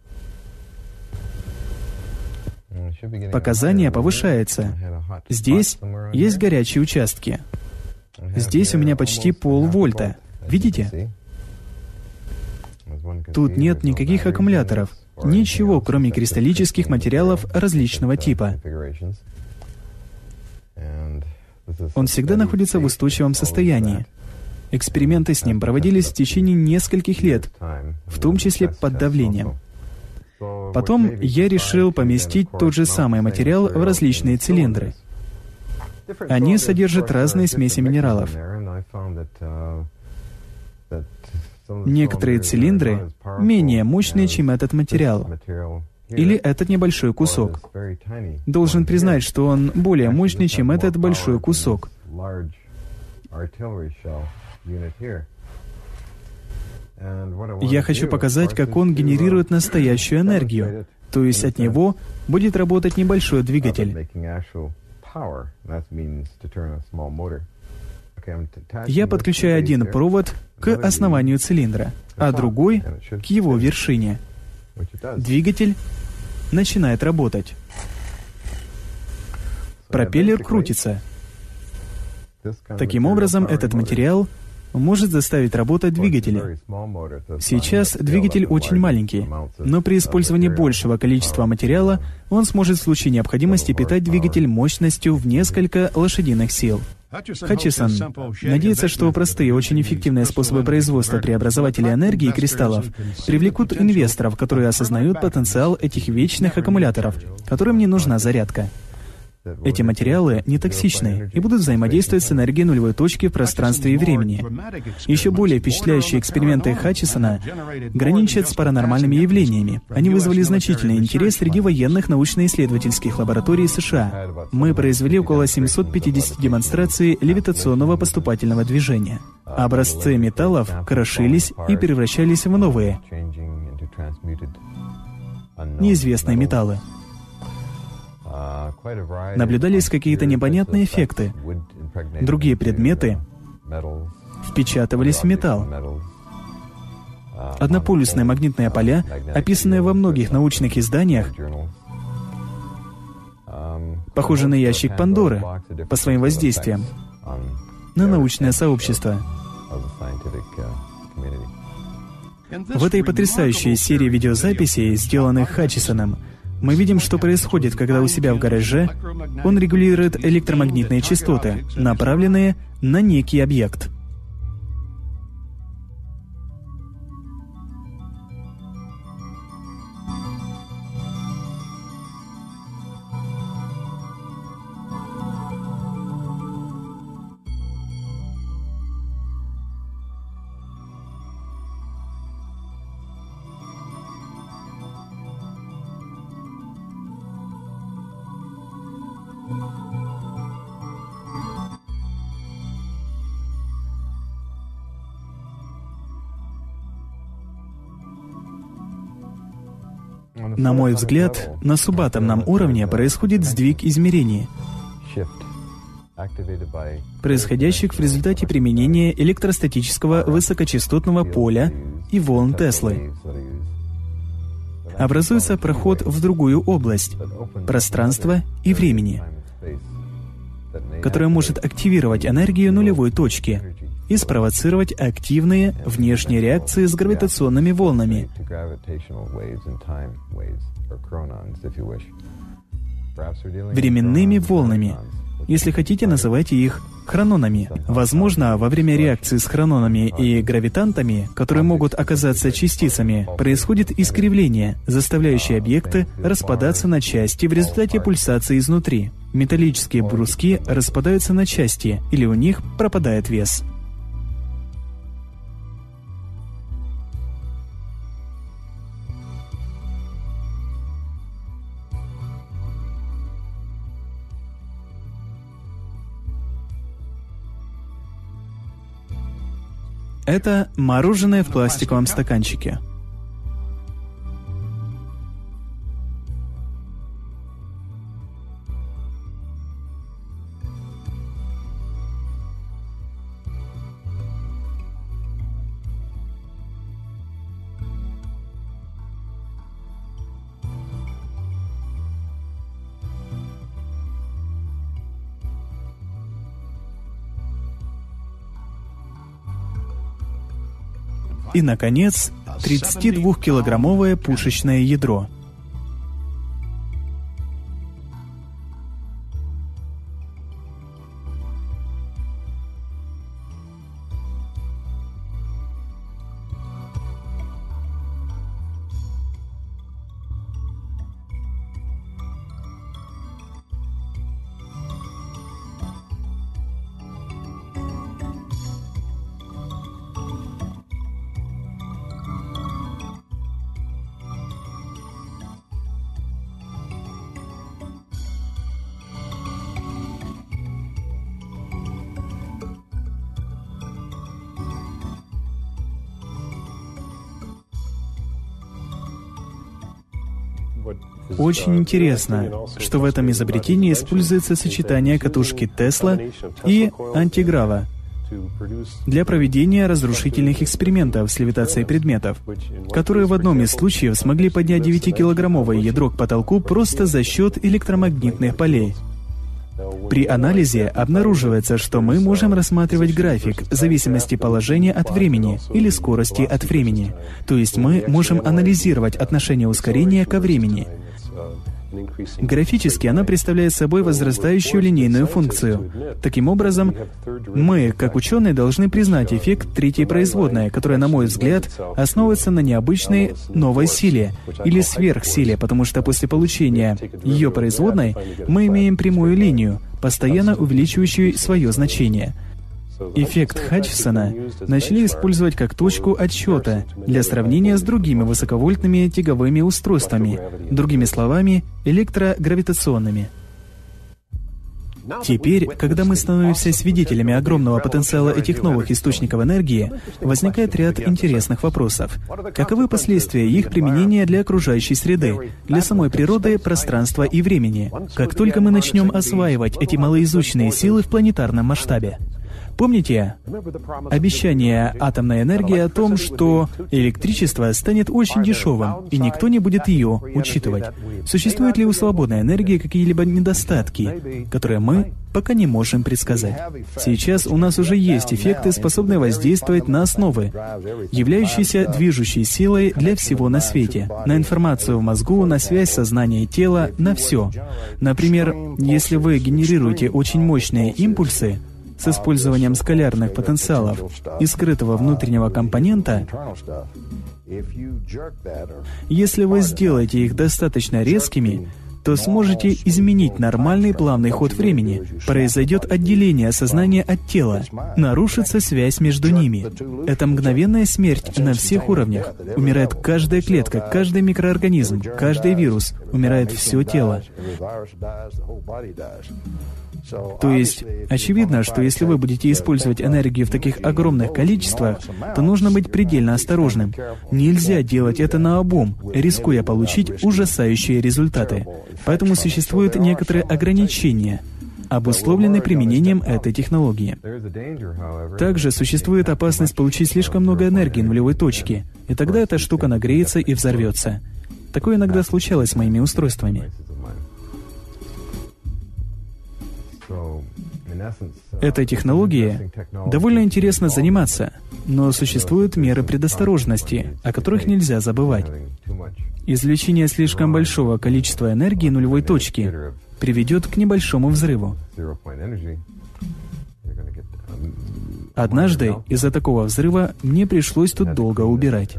Показание повышается. Здесь есть горячие участки. Здесь у меня почти полвольта. Видите? Тут нет никаких аккумуляторов. Ничего, кроме кристаллических материалов различного типа. Он всегда находится в устойчивом состоянии. Эксперименты с ним проводились в течение нескольких лет, в том числе под давлением. Потом я решил поместить тот же самый материал в различные цилиндры. Они содержат разные смеси минералов. Некоторые цилиндры менее мощные, чем этот материал, или этот небольшой кусок. Должен признать, что он более мощный, чем этот большой кусок. Я хочу показать, как он генерирует настоящую энергию, то есть от него будет работать небольшой двигатель. Я подключаю один провод к основанию цилиндра, а другой — к его вершине. Двигатель начинает работать. Пропеллер крутится. Таким образом, этот материал может заставить работать двигатели. Сейчас двигатель очень маленький, но при использовании большего количества материала он сможет в случае необходимости питать двигатель мощностью в несколько лошадиных сил. Хатчисон надеется, что простые, очень эффективные способы производства преобразователей энергии и кристаллов привлекут инвесторов, которые осознают потенциал этих вечных аккумуляторов, которым не нужна зарядка. Эти материалы не токсичны и будут взаимодействовать с энергией нулевой точки в пространстве и времени. Еще более впечатляющие эксперименты Хатчисона граничат с паранормальными явлениями. Они вызвали значительный интерес среди военных научно-исследовательских лабораторий США. Мы произвели около 750 демонстраций левитационного поступательного движения. Образцы металлов крошились и превращались в новые, неизвестные металлы. Наблюдались какие-то непонятные эффекты. Другие предметы впечатывались в металл. Однополюсные магнитные поля, описанные во многих научных изданиях, похожи на ящик Пандоры по своим воздействиям на научное сообщество. В этой потрясающей серии видеозаписей, сделанных Хатчисоном, мы видим, что происходит, когда у себя в гараже он регулирует электромагнитные частоты, направленные на некий объект. На мой взгляд, на субатомном уровне происходит сдвиг измерений, происходящих в результате применения электростатического высокочастотного поля и волн Теслы. Образуется проход в другую область — пространства и времени, которая может активировать энергию нулевой точки и спровоцировать активные внешние реакции с гравитационными волнами. Временными волнами. Если хотите, называйте их хрононами. Возможно, во время реакции с хрононами и гравитантами, которые могут оказаться частицами, происходит искривление, заставляющее объекты распадаться на части в результате пульсации изнутри. Металлические бруски распадаются на части, или у них пропадает вес. Это мороженое в пластиковом стаканчике. И, наконец, 32-килограммовое пушечное ядро. Очень интересно, что в этом изобретении используется сочетание катушки Тесла и антиграва для проведения разрушительных экспериментов с левитацией предметов, которые в одном из случаев смогли поднять 9-килограммовое ядро к потолку просто за счет электромагнитных полей. При анализе обнаруживается, что мы можем рассматривать график зависимости положения от времени или скорости от времени. То есть мы можем анализировать отношение ускорения ко времени. Графически она представляет собой возрастающую линейную функцию. Таким образом, мы, как ученые, должны признать эффект третьей производной, которая, на мой взгляд, основывается на необычной новой силе или сверхсиле, потому что после получения ее производной мы имеем прямую линию, постоянно увеличивающую свое значение. Эффект Хатчесона начали использовать как точку отсчета для сравнения с другими высоковольтными тяговыми устройствами, другими словами, электрогравитационными. Теперь, когда мы становимся свидетелями огромного потенциала этих новых источников энергии, возникает ряд интересных вопросов. Каковы последствия их применения для окружающей среды, для самой природы, пространства и времени, как только мы начнем осваивать эти малоизученные силы в планетарном масштабе? Помните обещание атомной энергии о том, что электричество станет очень дешевым, и никто не будет ее учитывать? Существуют ли у свободной энергии какие-либо недостатки, которые мы пока не можем предсказать? Сейчас у нас уже есть эффекты, способные воздействовать на основы, являющиеся движущей силой для всего на свете, на информацию в мозгу, на связь сознания и тела, на все. Например, если вы генерируете очень мощные импульсы, с использованием скалярных потенциалов и скрытого внутреннего компонента, если вы сделаете их достаточно резкими, то сможете изменить нормальный плавный ход времени. Произойдет отделение сознания от тела, нарушится связь между ними. Это мгновенная смерть на всех уровнях. Умирает каждая клетка, каждый микроорганизм, каждый вирус, умирает все тело. То есть, очевидно, что если вы будете использовать энергию в таких огромных количествах, то нужно быть предельно осторожным. Нельзя делать это наобум, рискуя получить ужасающие результаты. Поэтому существуют некоторые ограничения, обусловленные применением этой технологии. Также существует опасность получить слишком много энергии в нулевой точке, и тогда эта штука нагреется и взорвется. Такое иногда случалось с моими устройствами. Этой технологией довольно интересно заниматься, но существуют меры предосторожности, о которых нельзя забывать. Извлечение слишком большого количества энергии нулевой точки приведет к небольшому взрыву. Однажды из-за такого взрыва мне пришлось тут долго убирать.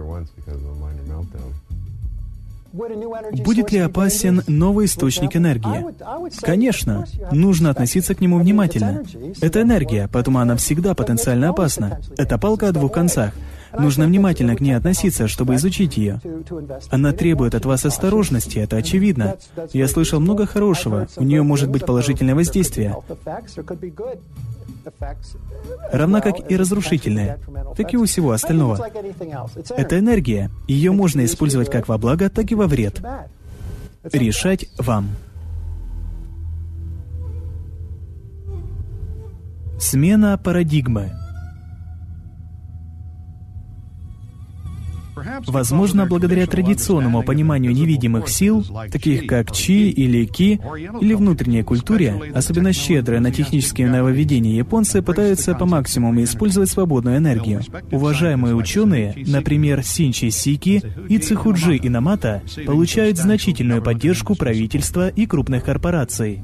Будет ли опасен новый источник энергии? Конечно, нужно относиться к нему внимательно. Это энергия, поэтому она всегда потенциально опасна. Это палка о двух концах. Нужно внимательно к ней относиться, чтобы изучить ее. Она требует от вас осторожности, это очевидно. Я слышал много хорошего, у нее может быть положительное воздействие. Равно как и разрушительное, так и у всего остального. Это энергия. Ее можно использовать как во благо, так и во вред. Решать вам. Смена парадигмы. Возможно, благодаря традиционному пониманию невидимых сил, таких как Чи или Ки, или внутренней культуре, особенно щедрые на технические нововведения японцы пытаются по максимуму использовать свободную энергию. Уважаемые ученые, например, Синчи Сики и Цихуджи Инамата, получают значительную поддержку правительства и крупных корпораций.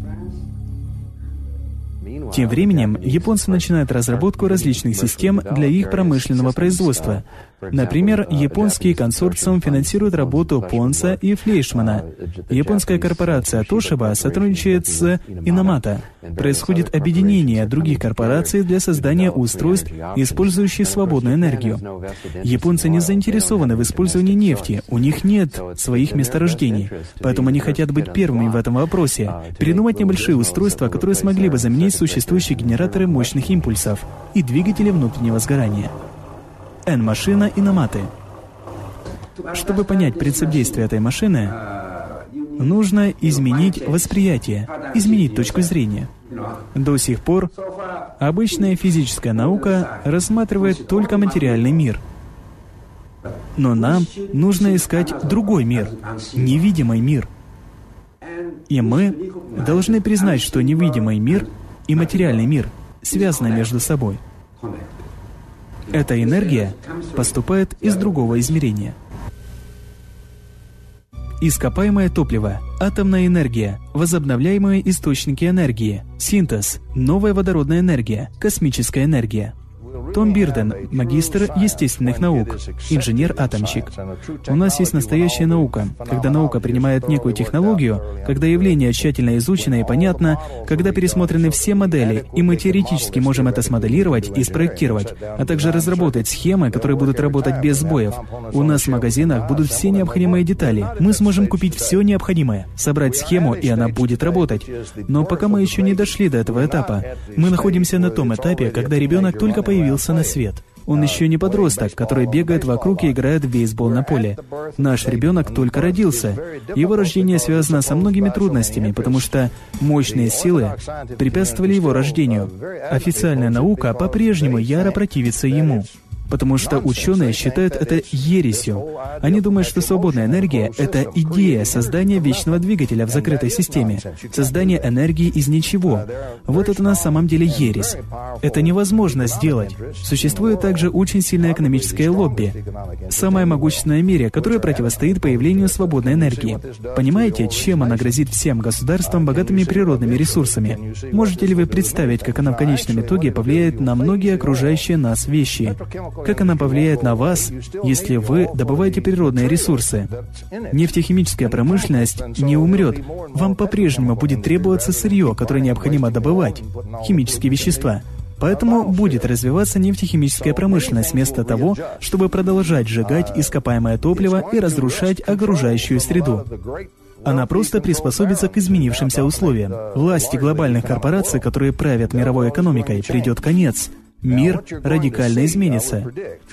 Тем временем, японцы начинают разработку различных систем для их промышленного производства. Например, японский консорциум финансирует работу Понса и Флейшмана. Японская корпорация Toshiba сотрудничает с Инамата. Происходит объединение других корпораций для создания устройств, использующих свободную энергию. Японцы не заинтересованы в использовании нефти, у них нет своих месторождений, поэтому они хотят быть первыми в этом вопросе, придумать небольшие устройства, которые смогли бы заменить существующие генераторы мощных импульсов и двигатели внутреннего сгорания. N-машина Инаматы. Чтобы понять принцип действия этой машины, нужно изменить восприятие, изменить точку зрения. До сих пор обычная физическая наука рассматривает только материальный мир. Но нам нужно искать другой мир, невидимый мир. И мы должны признать, что невидимый мир и материальный мир связаны между собой. Эта энергия поступает из другого измерения. Ископаемое топливо, атомная энергия, возобновляемые источники энергии, синтез, новая водородная энергия, космическая энергия. Том Бирден, магистр естественных наук, инженер-атомщик. У нас есть настоящая наука. Когда наука принимает некую технологию, когда явление тщательно изучено и понятно, когда пересмотрены все модели, и мы теоретически можем это смоделировать и спроектировать, а также разработать схемы, которые будут работать без сбоев. У нас в магазинах будут все необходимые детали. Мы сможем купить все необходимое, собрать схему, и она будет работать. Но пока мы еще не дошли до этого этапа. Мы находимся на том этапе, когда ребенок только появился на свет. Он еще не подросток, который бегает вокруг и играет в бейсбол на поле. Наш ребенок только родился. Его рождение связано со многими трудностями, потому что мощные силы препятствовали его рождению. Официальная наука по-прежнему яро противится ему. Потому что ученые считают это ересью. Они думают, что свободная энергия — это идея создания вечного двигателя в закрытой системе, создание энергии из ничего. Вот это на самом деле ересь. Это невозможно сделать. Существует также очень сильное экономическое лобби, самое могущественное в мире, которое противостоит появлению свободной энергии. Понимаете, чем она грозит всем государствам богатыми природными ресурсами? Можете ли вы представить, как она в конечном итоге повлияет на многие окружающие нас вещи? Как она повлияет на вас, если вы добываете природные ресурсы? Нефтехимическая промышленность не умрет. Вам по-прежнему будет требоваться сырье, которое необходимо добывать, химические вещества. Поэтому будет развиваться нефтехимическая промышленность вместо того, чтобы продолжать сжигать ископаемое топливо и разрушать окружающую среду. Она просто приспособится к изменившимся условиям. Власти глобальных корпораций, которые правят мировой экономикой, придет конец. Мир радикально изменится.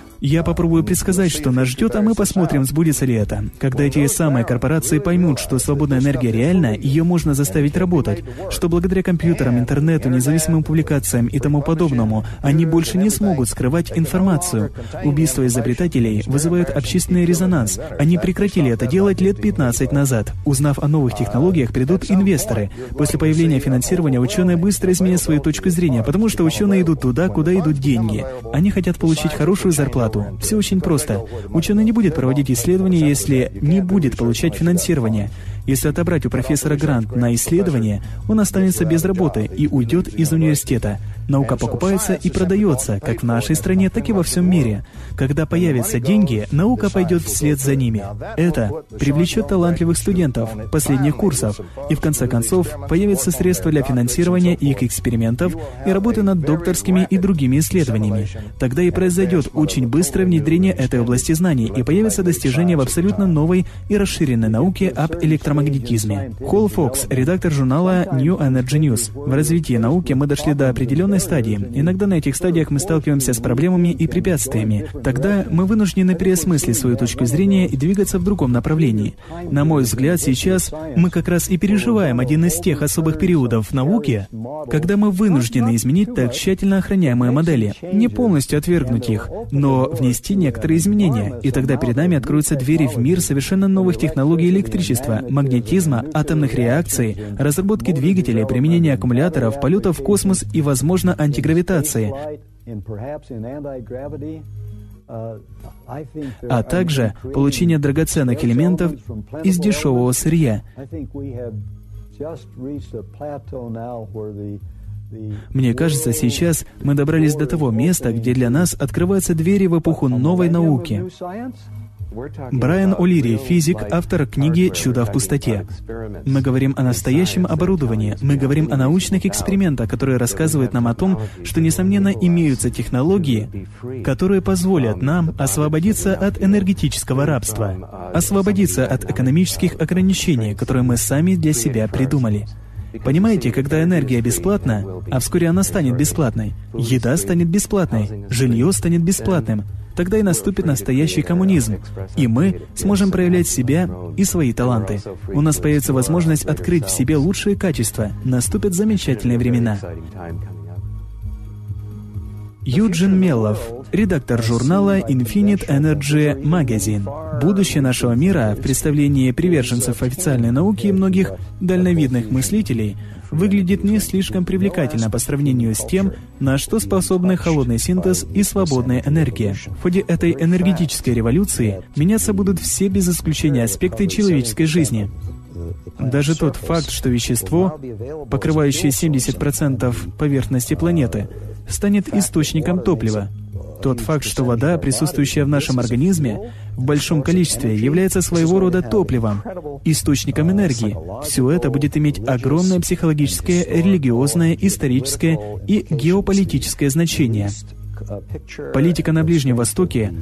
Я попробую предсказать, что нас ждет, а мы посмотрим, сбудется ли это. Когда эти самые корпорации поймут, что свободная энергия реальна, ее можно заставить работать, что благодаря компьютерам, интернету, независимым публикациям и тому подобному, они больше не смогут скрывать информацию. Убийства изобретателей вызывают общественный резонанс. Они прекратили это делать лет 15 назад. Узнав о новых технологиях, придут инвесторы. После появления финансирования ученые быстро изменят свою точку зрения, потому что ученые идут туда, куда идут деньги. Они хотят получить хорошую зарплату. Все очень просто. Ученый не будет проводить исследования, если не будет получать финансирование. Если отобрать у профессора грант на исследование, он останется без работы и уйдет из университета. Наука покупается и продается, как в нашей стране, так и во всем мире. Когда появятся деньги, наука пойдет вслед за ними. Это привлечет талантливых студентов последних курсов, и в конце концов появятся средства для финансирования их экспериментов и работы над докторскими и другими исследованиями. Тогда и произойдет очень быстрое внедрение этой области знаний, и появятся достижения в абсолютно новой и расширенной науке об электромагнетизме. Холл Фокс, редактор журнала New Energy News. В развитии науки мы дошли до определенной стадии. Иногда на этих стадиях мы сталкиваемся с проблемами и препятствиями. Тогда мы вынуждены переосмыслить свою точку зрения и двигаться в другом направлении. На мой взгляд, сейчас мы как раз и переживаем один из тех особых периодов в науке, когда мы вынуждены изменить так тщательно охраняемые модели. Не полностью отвергнуть их, но внести некоторые изменения. И тогда перед нами откроются двери в мир совершенно новых технологий электричества, магнетизма, атомных реакций, разработки двигателей, применения аккумуляторов, полетов в космос и, возможно, антигравитации, а также получение драгоценных элементов из дешевого сырья. Мне кажется, сейчас мы добрались до того места, где для нас открываются двери в эпоху новой науки. Брайан О'Лири, физик, автор книги «Чудо в пустоте». Мы говорим о настоящем оборудовании, мы говорим о научных экспериментах, которые рассказывают нам о том, что, несомненно, имеются технологии, которые позволят нам освободиться от энергетического рабства, освободиться от экономических ограничений, которые мы сами для себя придумали. Понимаете, когда энергия бесплатна, а вскоре она станет бесплатной, еда станет бесплатной, жилье станет бесплатным, тогда и наступит настоящий коммунизм, и мы сможем проявлять себя и свои таланты. У нас появится возможность открыть в себе лучшие качества, наступят замечательные времена. Юджин Меллов, редактор журнала Infinite Energy Magazine. Будущее нашего мира в представлении приверженцев официальной науки и многих дальновидных мыслителей выглядит не слишком привлекательно по сравнению с тем, на что способны холодный синтез и свободная энергия. В ходе этой энергетической революции меняться будут все без исключения аспекты человеческой жизни. Даже тот факт, что вещество, покрывающее 70% поверхности планеты, станет источником топлива. Тот факт, что вода, присутствующая в нашем организме, в большом количестве, является своего рода топливом, источником энергии. Все это будет иметь огромное психологическое, религиозное, историческое и геополитическое значение. Политика на Ближнем Востоке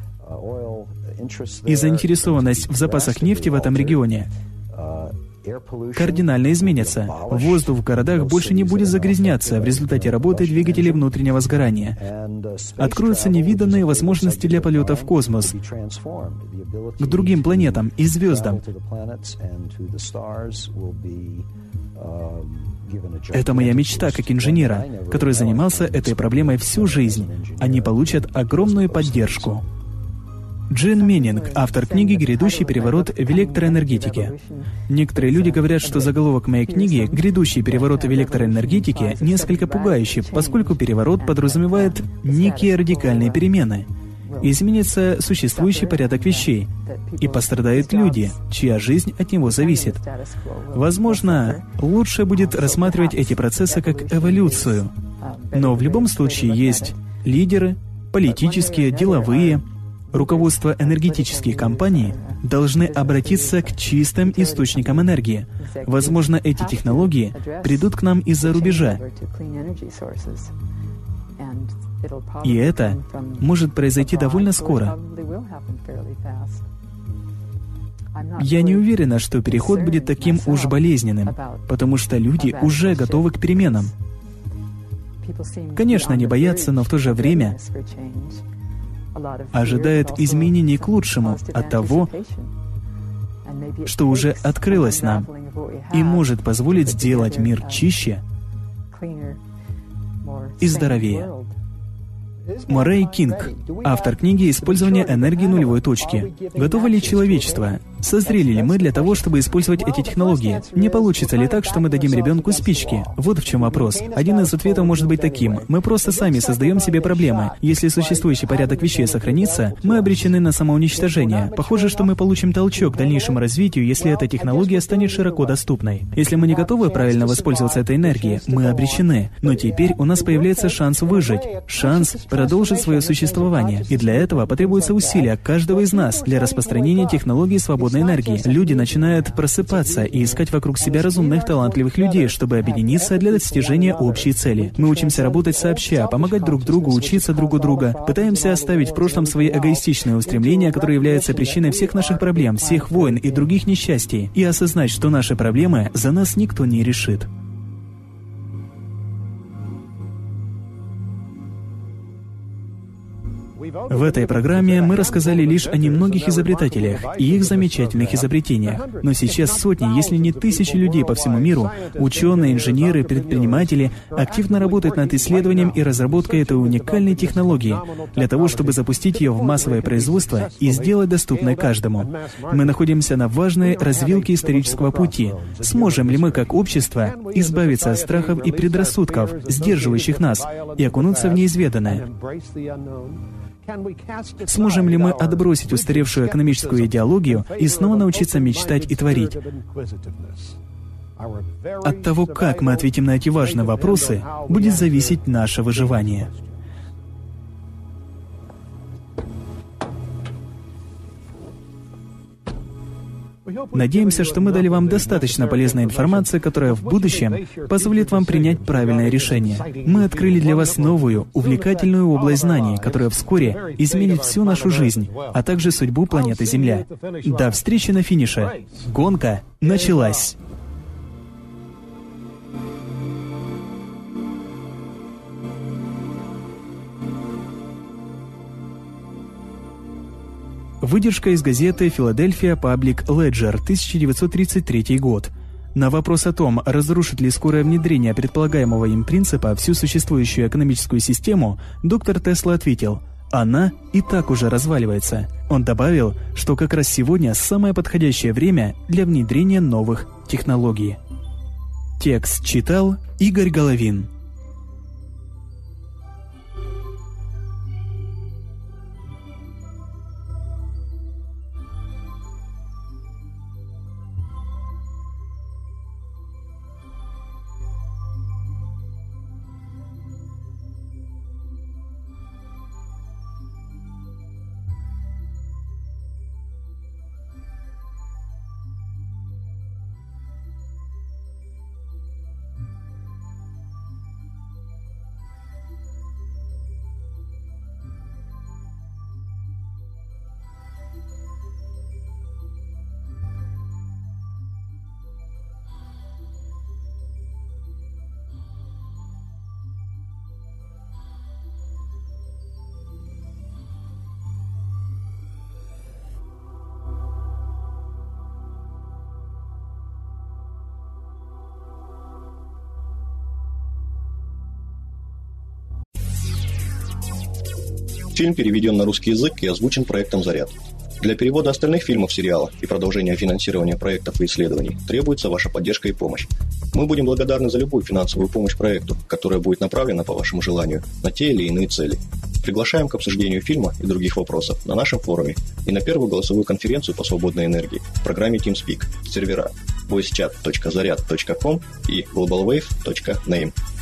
и заинтересованность в запасах нефти в этом регионе кардинально изменятся. Воздух в городах больше не будет загрязняться в результате работы двигателей внутреннего сгорания. Откроются невиданные возможности для полета в космос, к другим планетам и звездам. Это моя мечта как инженера, который занимался этой проблемой всю жизнь. Они получат огромную поддержку. Джин Меннинг, автор книги «Грядущий переворот в электроэнергетике». Некоторые люди говорят, что заголовок моей книги «Грядущий переворот в электроэнергетике» несколько пугающий, поскольку переворот подразумевает некие радикальные перемены. Изменится существующий порядок вещей, и пострадают люди, чья жизнь от него зависит. Возможно, лучше будет рассматривать эти процессы как эволюцию. Но в любом случае есть лидеры, политические, деловые, руководство энергетических компаний должны обратиться к чистым источникам энергии. Возможно, эти технологии придут к нам из-за рубежа. И это может произойти довольно скоро. Я не уверена, что переход будет таким уж болезненным, потому что люди уже готовы к переменам. Конечно, они боятся, но в то же время ожидает изменений к лучшему от того, что уже открылось нам, и может позволить сделать мир чище и здоровее. Морей Кинг, автор книги «Использование энергии нулевой точки». Готово ли человечество? Созрели ли мы для того, чтобы использовать эти технологии? Не получится ли так, что мы дадим ребенку спички? Вот в чем вопрос. Один из ответов может быть таким. Мы просто сами создаем себе проблемы. Если существующий порядок вещей сохранится, мы обречены на самоуничтожение. Похоже, что мы получим толчок к дальнейшему развитию, если эта технология станет широко доступной. Если мы не готовы правильно воспользоваться этой энергией, мы обречены. Но теперь у нас появляется шанс выжить. Шанс продолжить свое существование. И для этого потребуются усилия каждого из нас для распространения технологий свободной энергии. Люди начинают просыпаться и искать вокруг себя разумных, талантливых людей, чтобы объединиться для достижения общей цели. Мы учимся работать сообща, помогать друг другу, учиться друг у друга, пытаемся оставить в прошлом свои эгоистичные устремления, которые являются причиной всех наших проблем, всех войн и других несчастий, и осознать, что наши проблемы за нас никто не решит. В этой программе мы рассказали лишь о немногих изобретателях и их замечательных изобретениях. Но сейчас сотни, если не тысячи людей по всему миру, ученые, инженеры, предприниматели, активно работают над исследованием и разработкой этой уникальной технологии для того, чтобы запустить ее в массовое производство и сделать доступной каждому. Мы находимся на важной развилке исторического пути. Сможем ли мы, как общество, избавиться от страхов и предрассудков, сдерживающих нас, и окунуться в неизведанное? Сможем ли мы отбросить устаревшую экономическую идеологию и снова научиться мечтать и творить? От того, как мы ответим на эти важные вопросы, будет зависеть наше выживание. Надеемся, что мы дали вам достаточно полезной информации, которая в будущем позволит вам принять правильное решение. Мы открыли для вас новую, увлекательную область знаний, которая вскоре изменит всю нашу жизнь, а также судьбу планеты Земля. До встречи на финише. Гонка началась. Выдержка из газеты «Philadelphia Public Ledger», 1933 год. На вопрос о том, разрушит ли скорое внедрение предполагаемого им принципа всю существующую экономическую систему, доктор Тесла ответил: Она и так уже разваливается. Он добавил, что как раз сегодня самое подходящее время для внедрения новых технологий. Текст читал Игорь Головин. Фильм переведен на русский язык и озвучен проектом «Заряд». Для перевода остальных фильмов сериала и продолжения финансирования проектов и исследований требуется ваша поддержка и помощь. Мы будем благодарны за любую финансовую помощь проекту, которая будет направлена по вашему желанию на те или иные цели. Приглашаем к обсуждению фильма и других вопросов на нашем форуме и на первую голосовую конференцию по свободной энергии в программе TeamSpeak, сервера voicechat.zaryad.com и globalwave.name.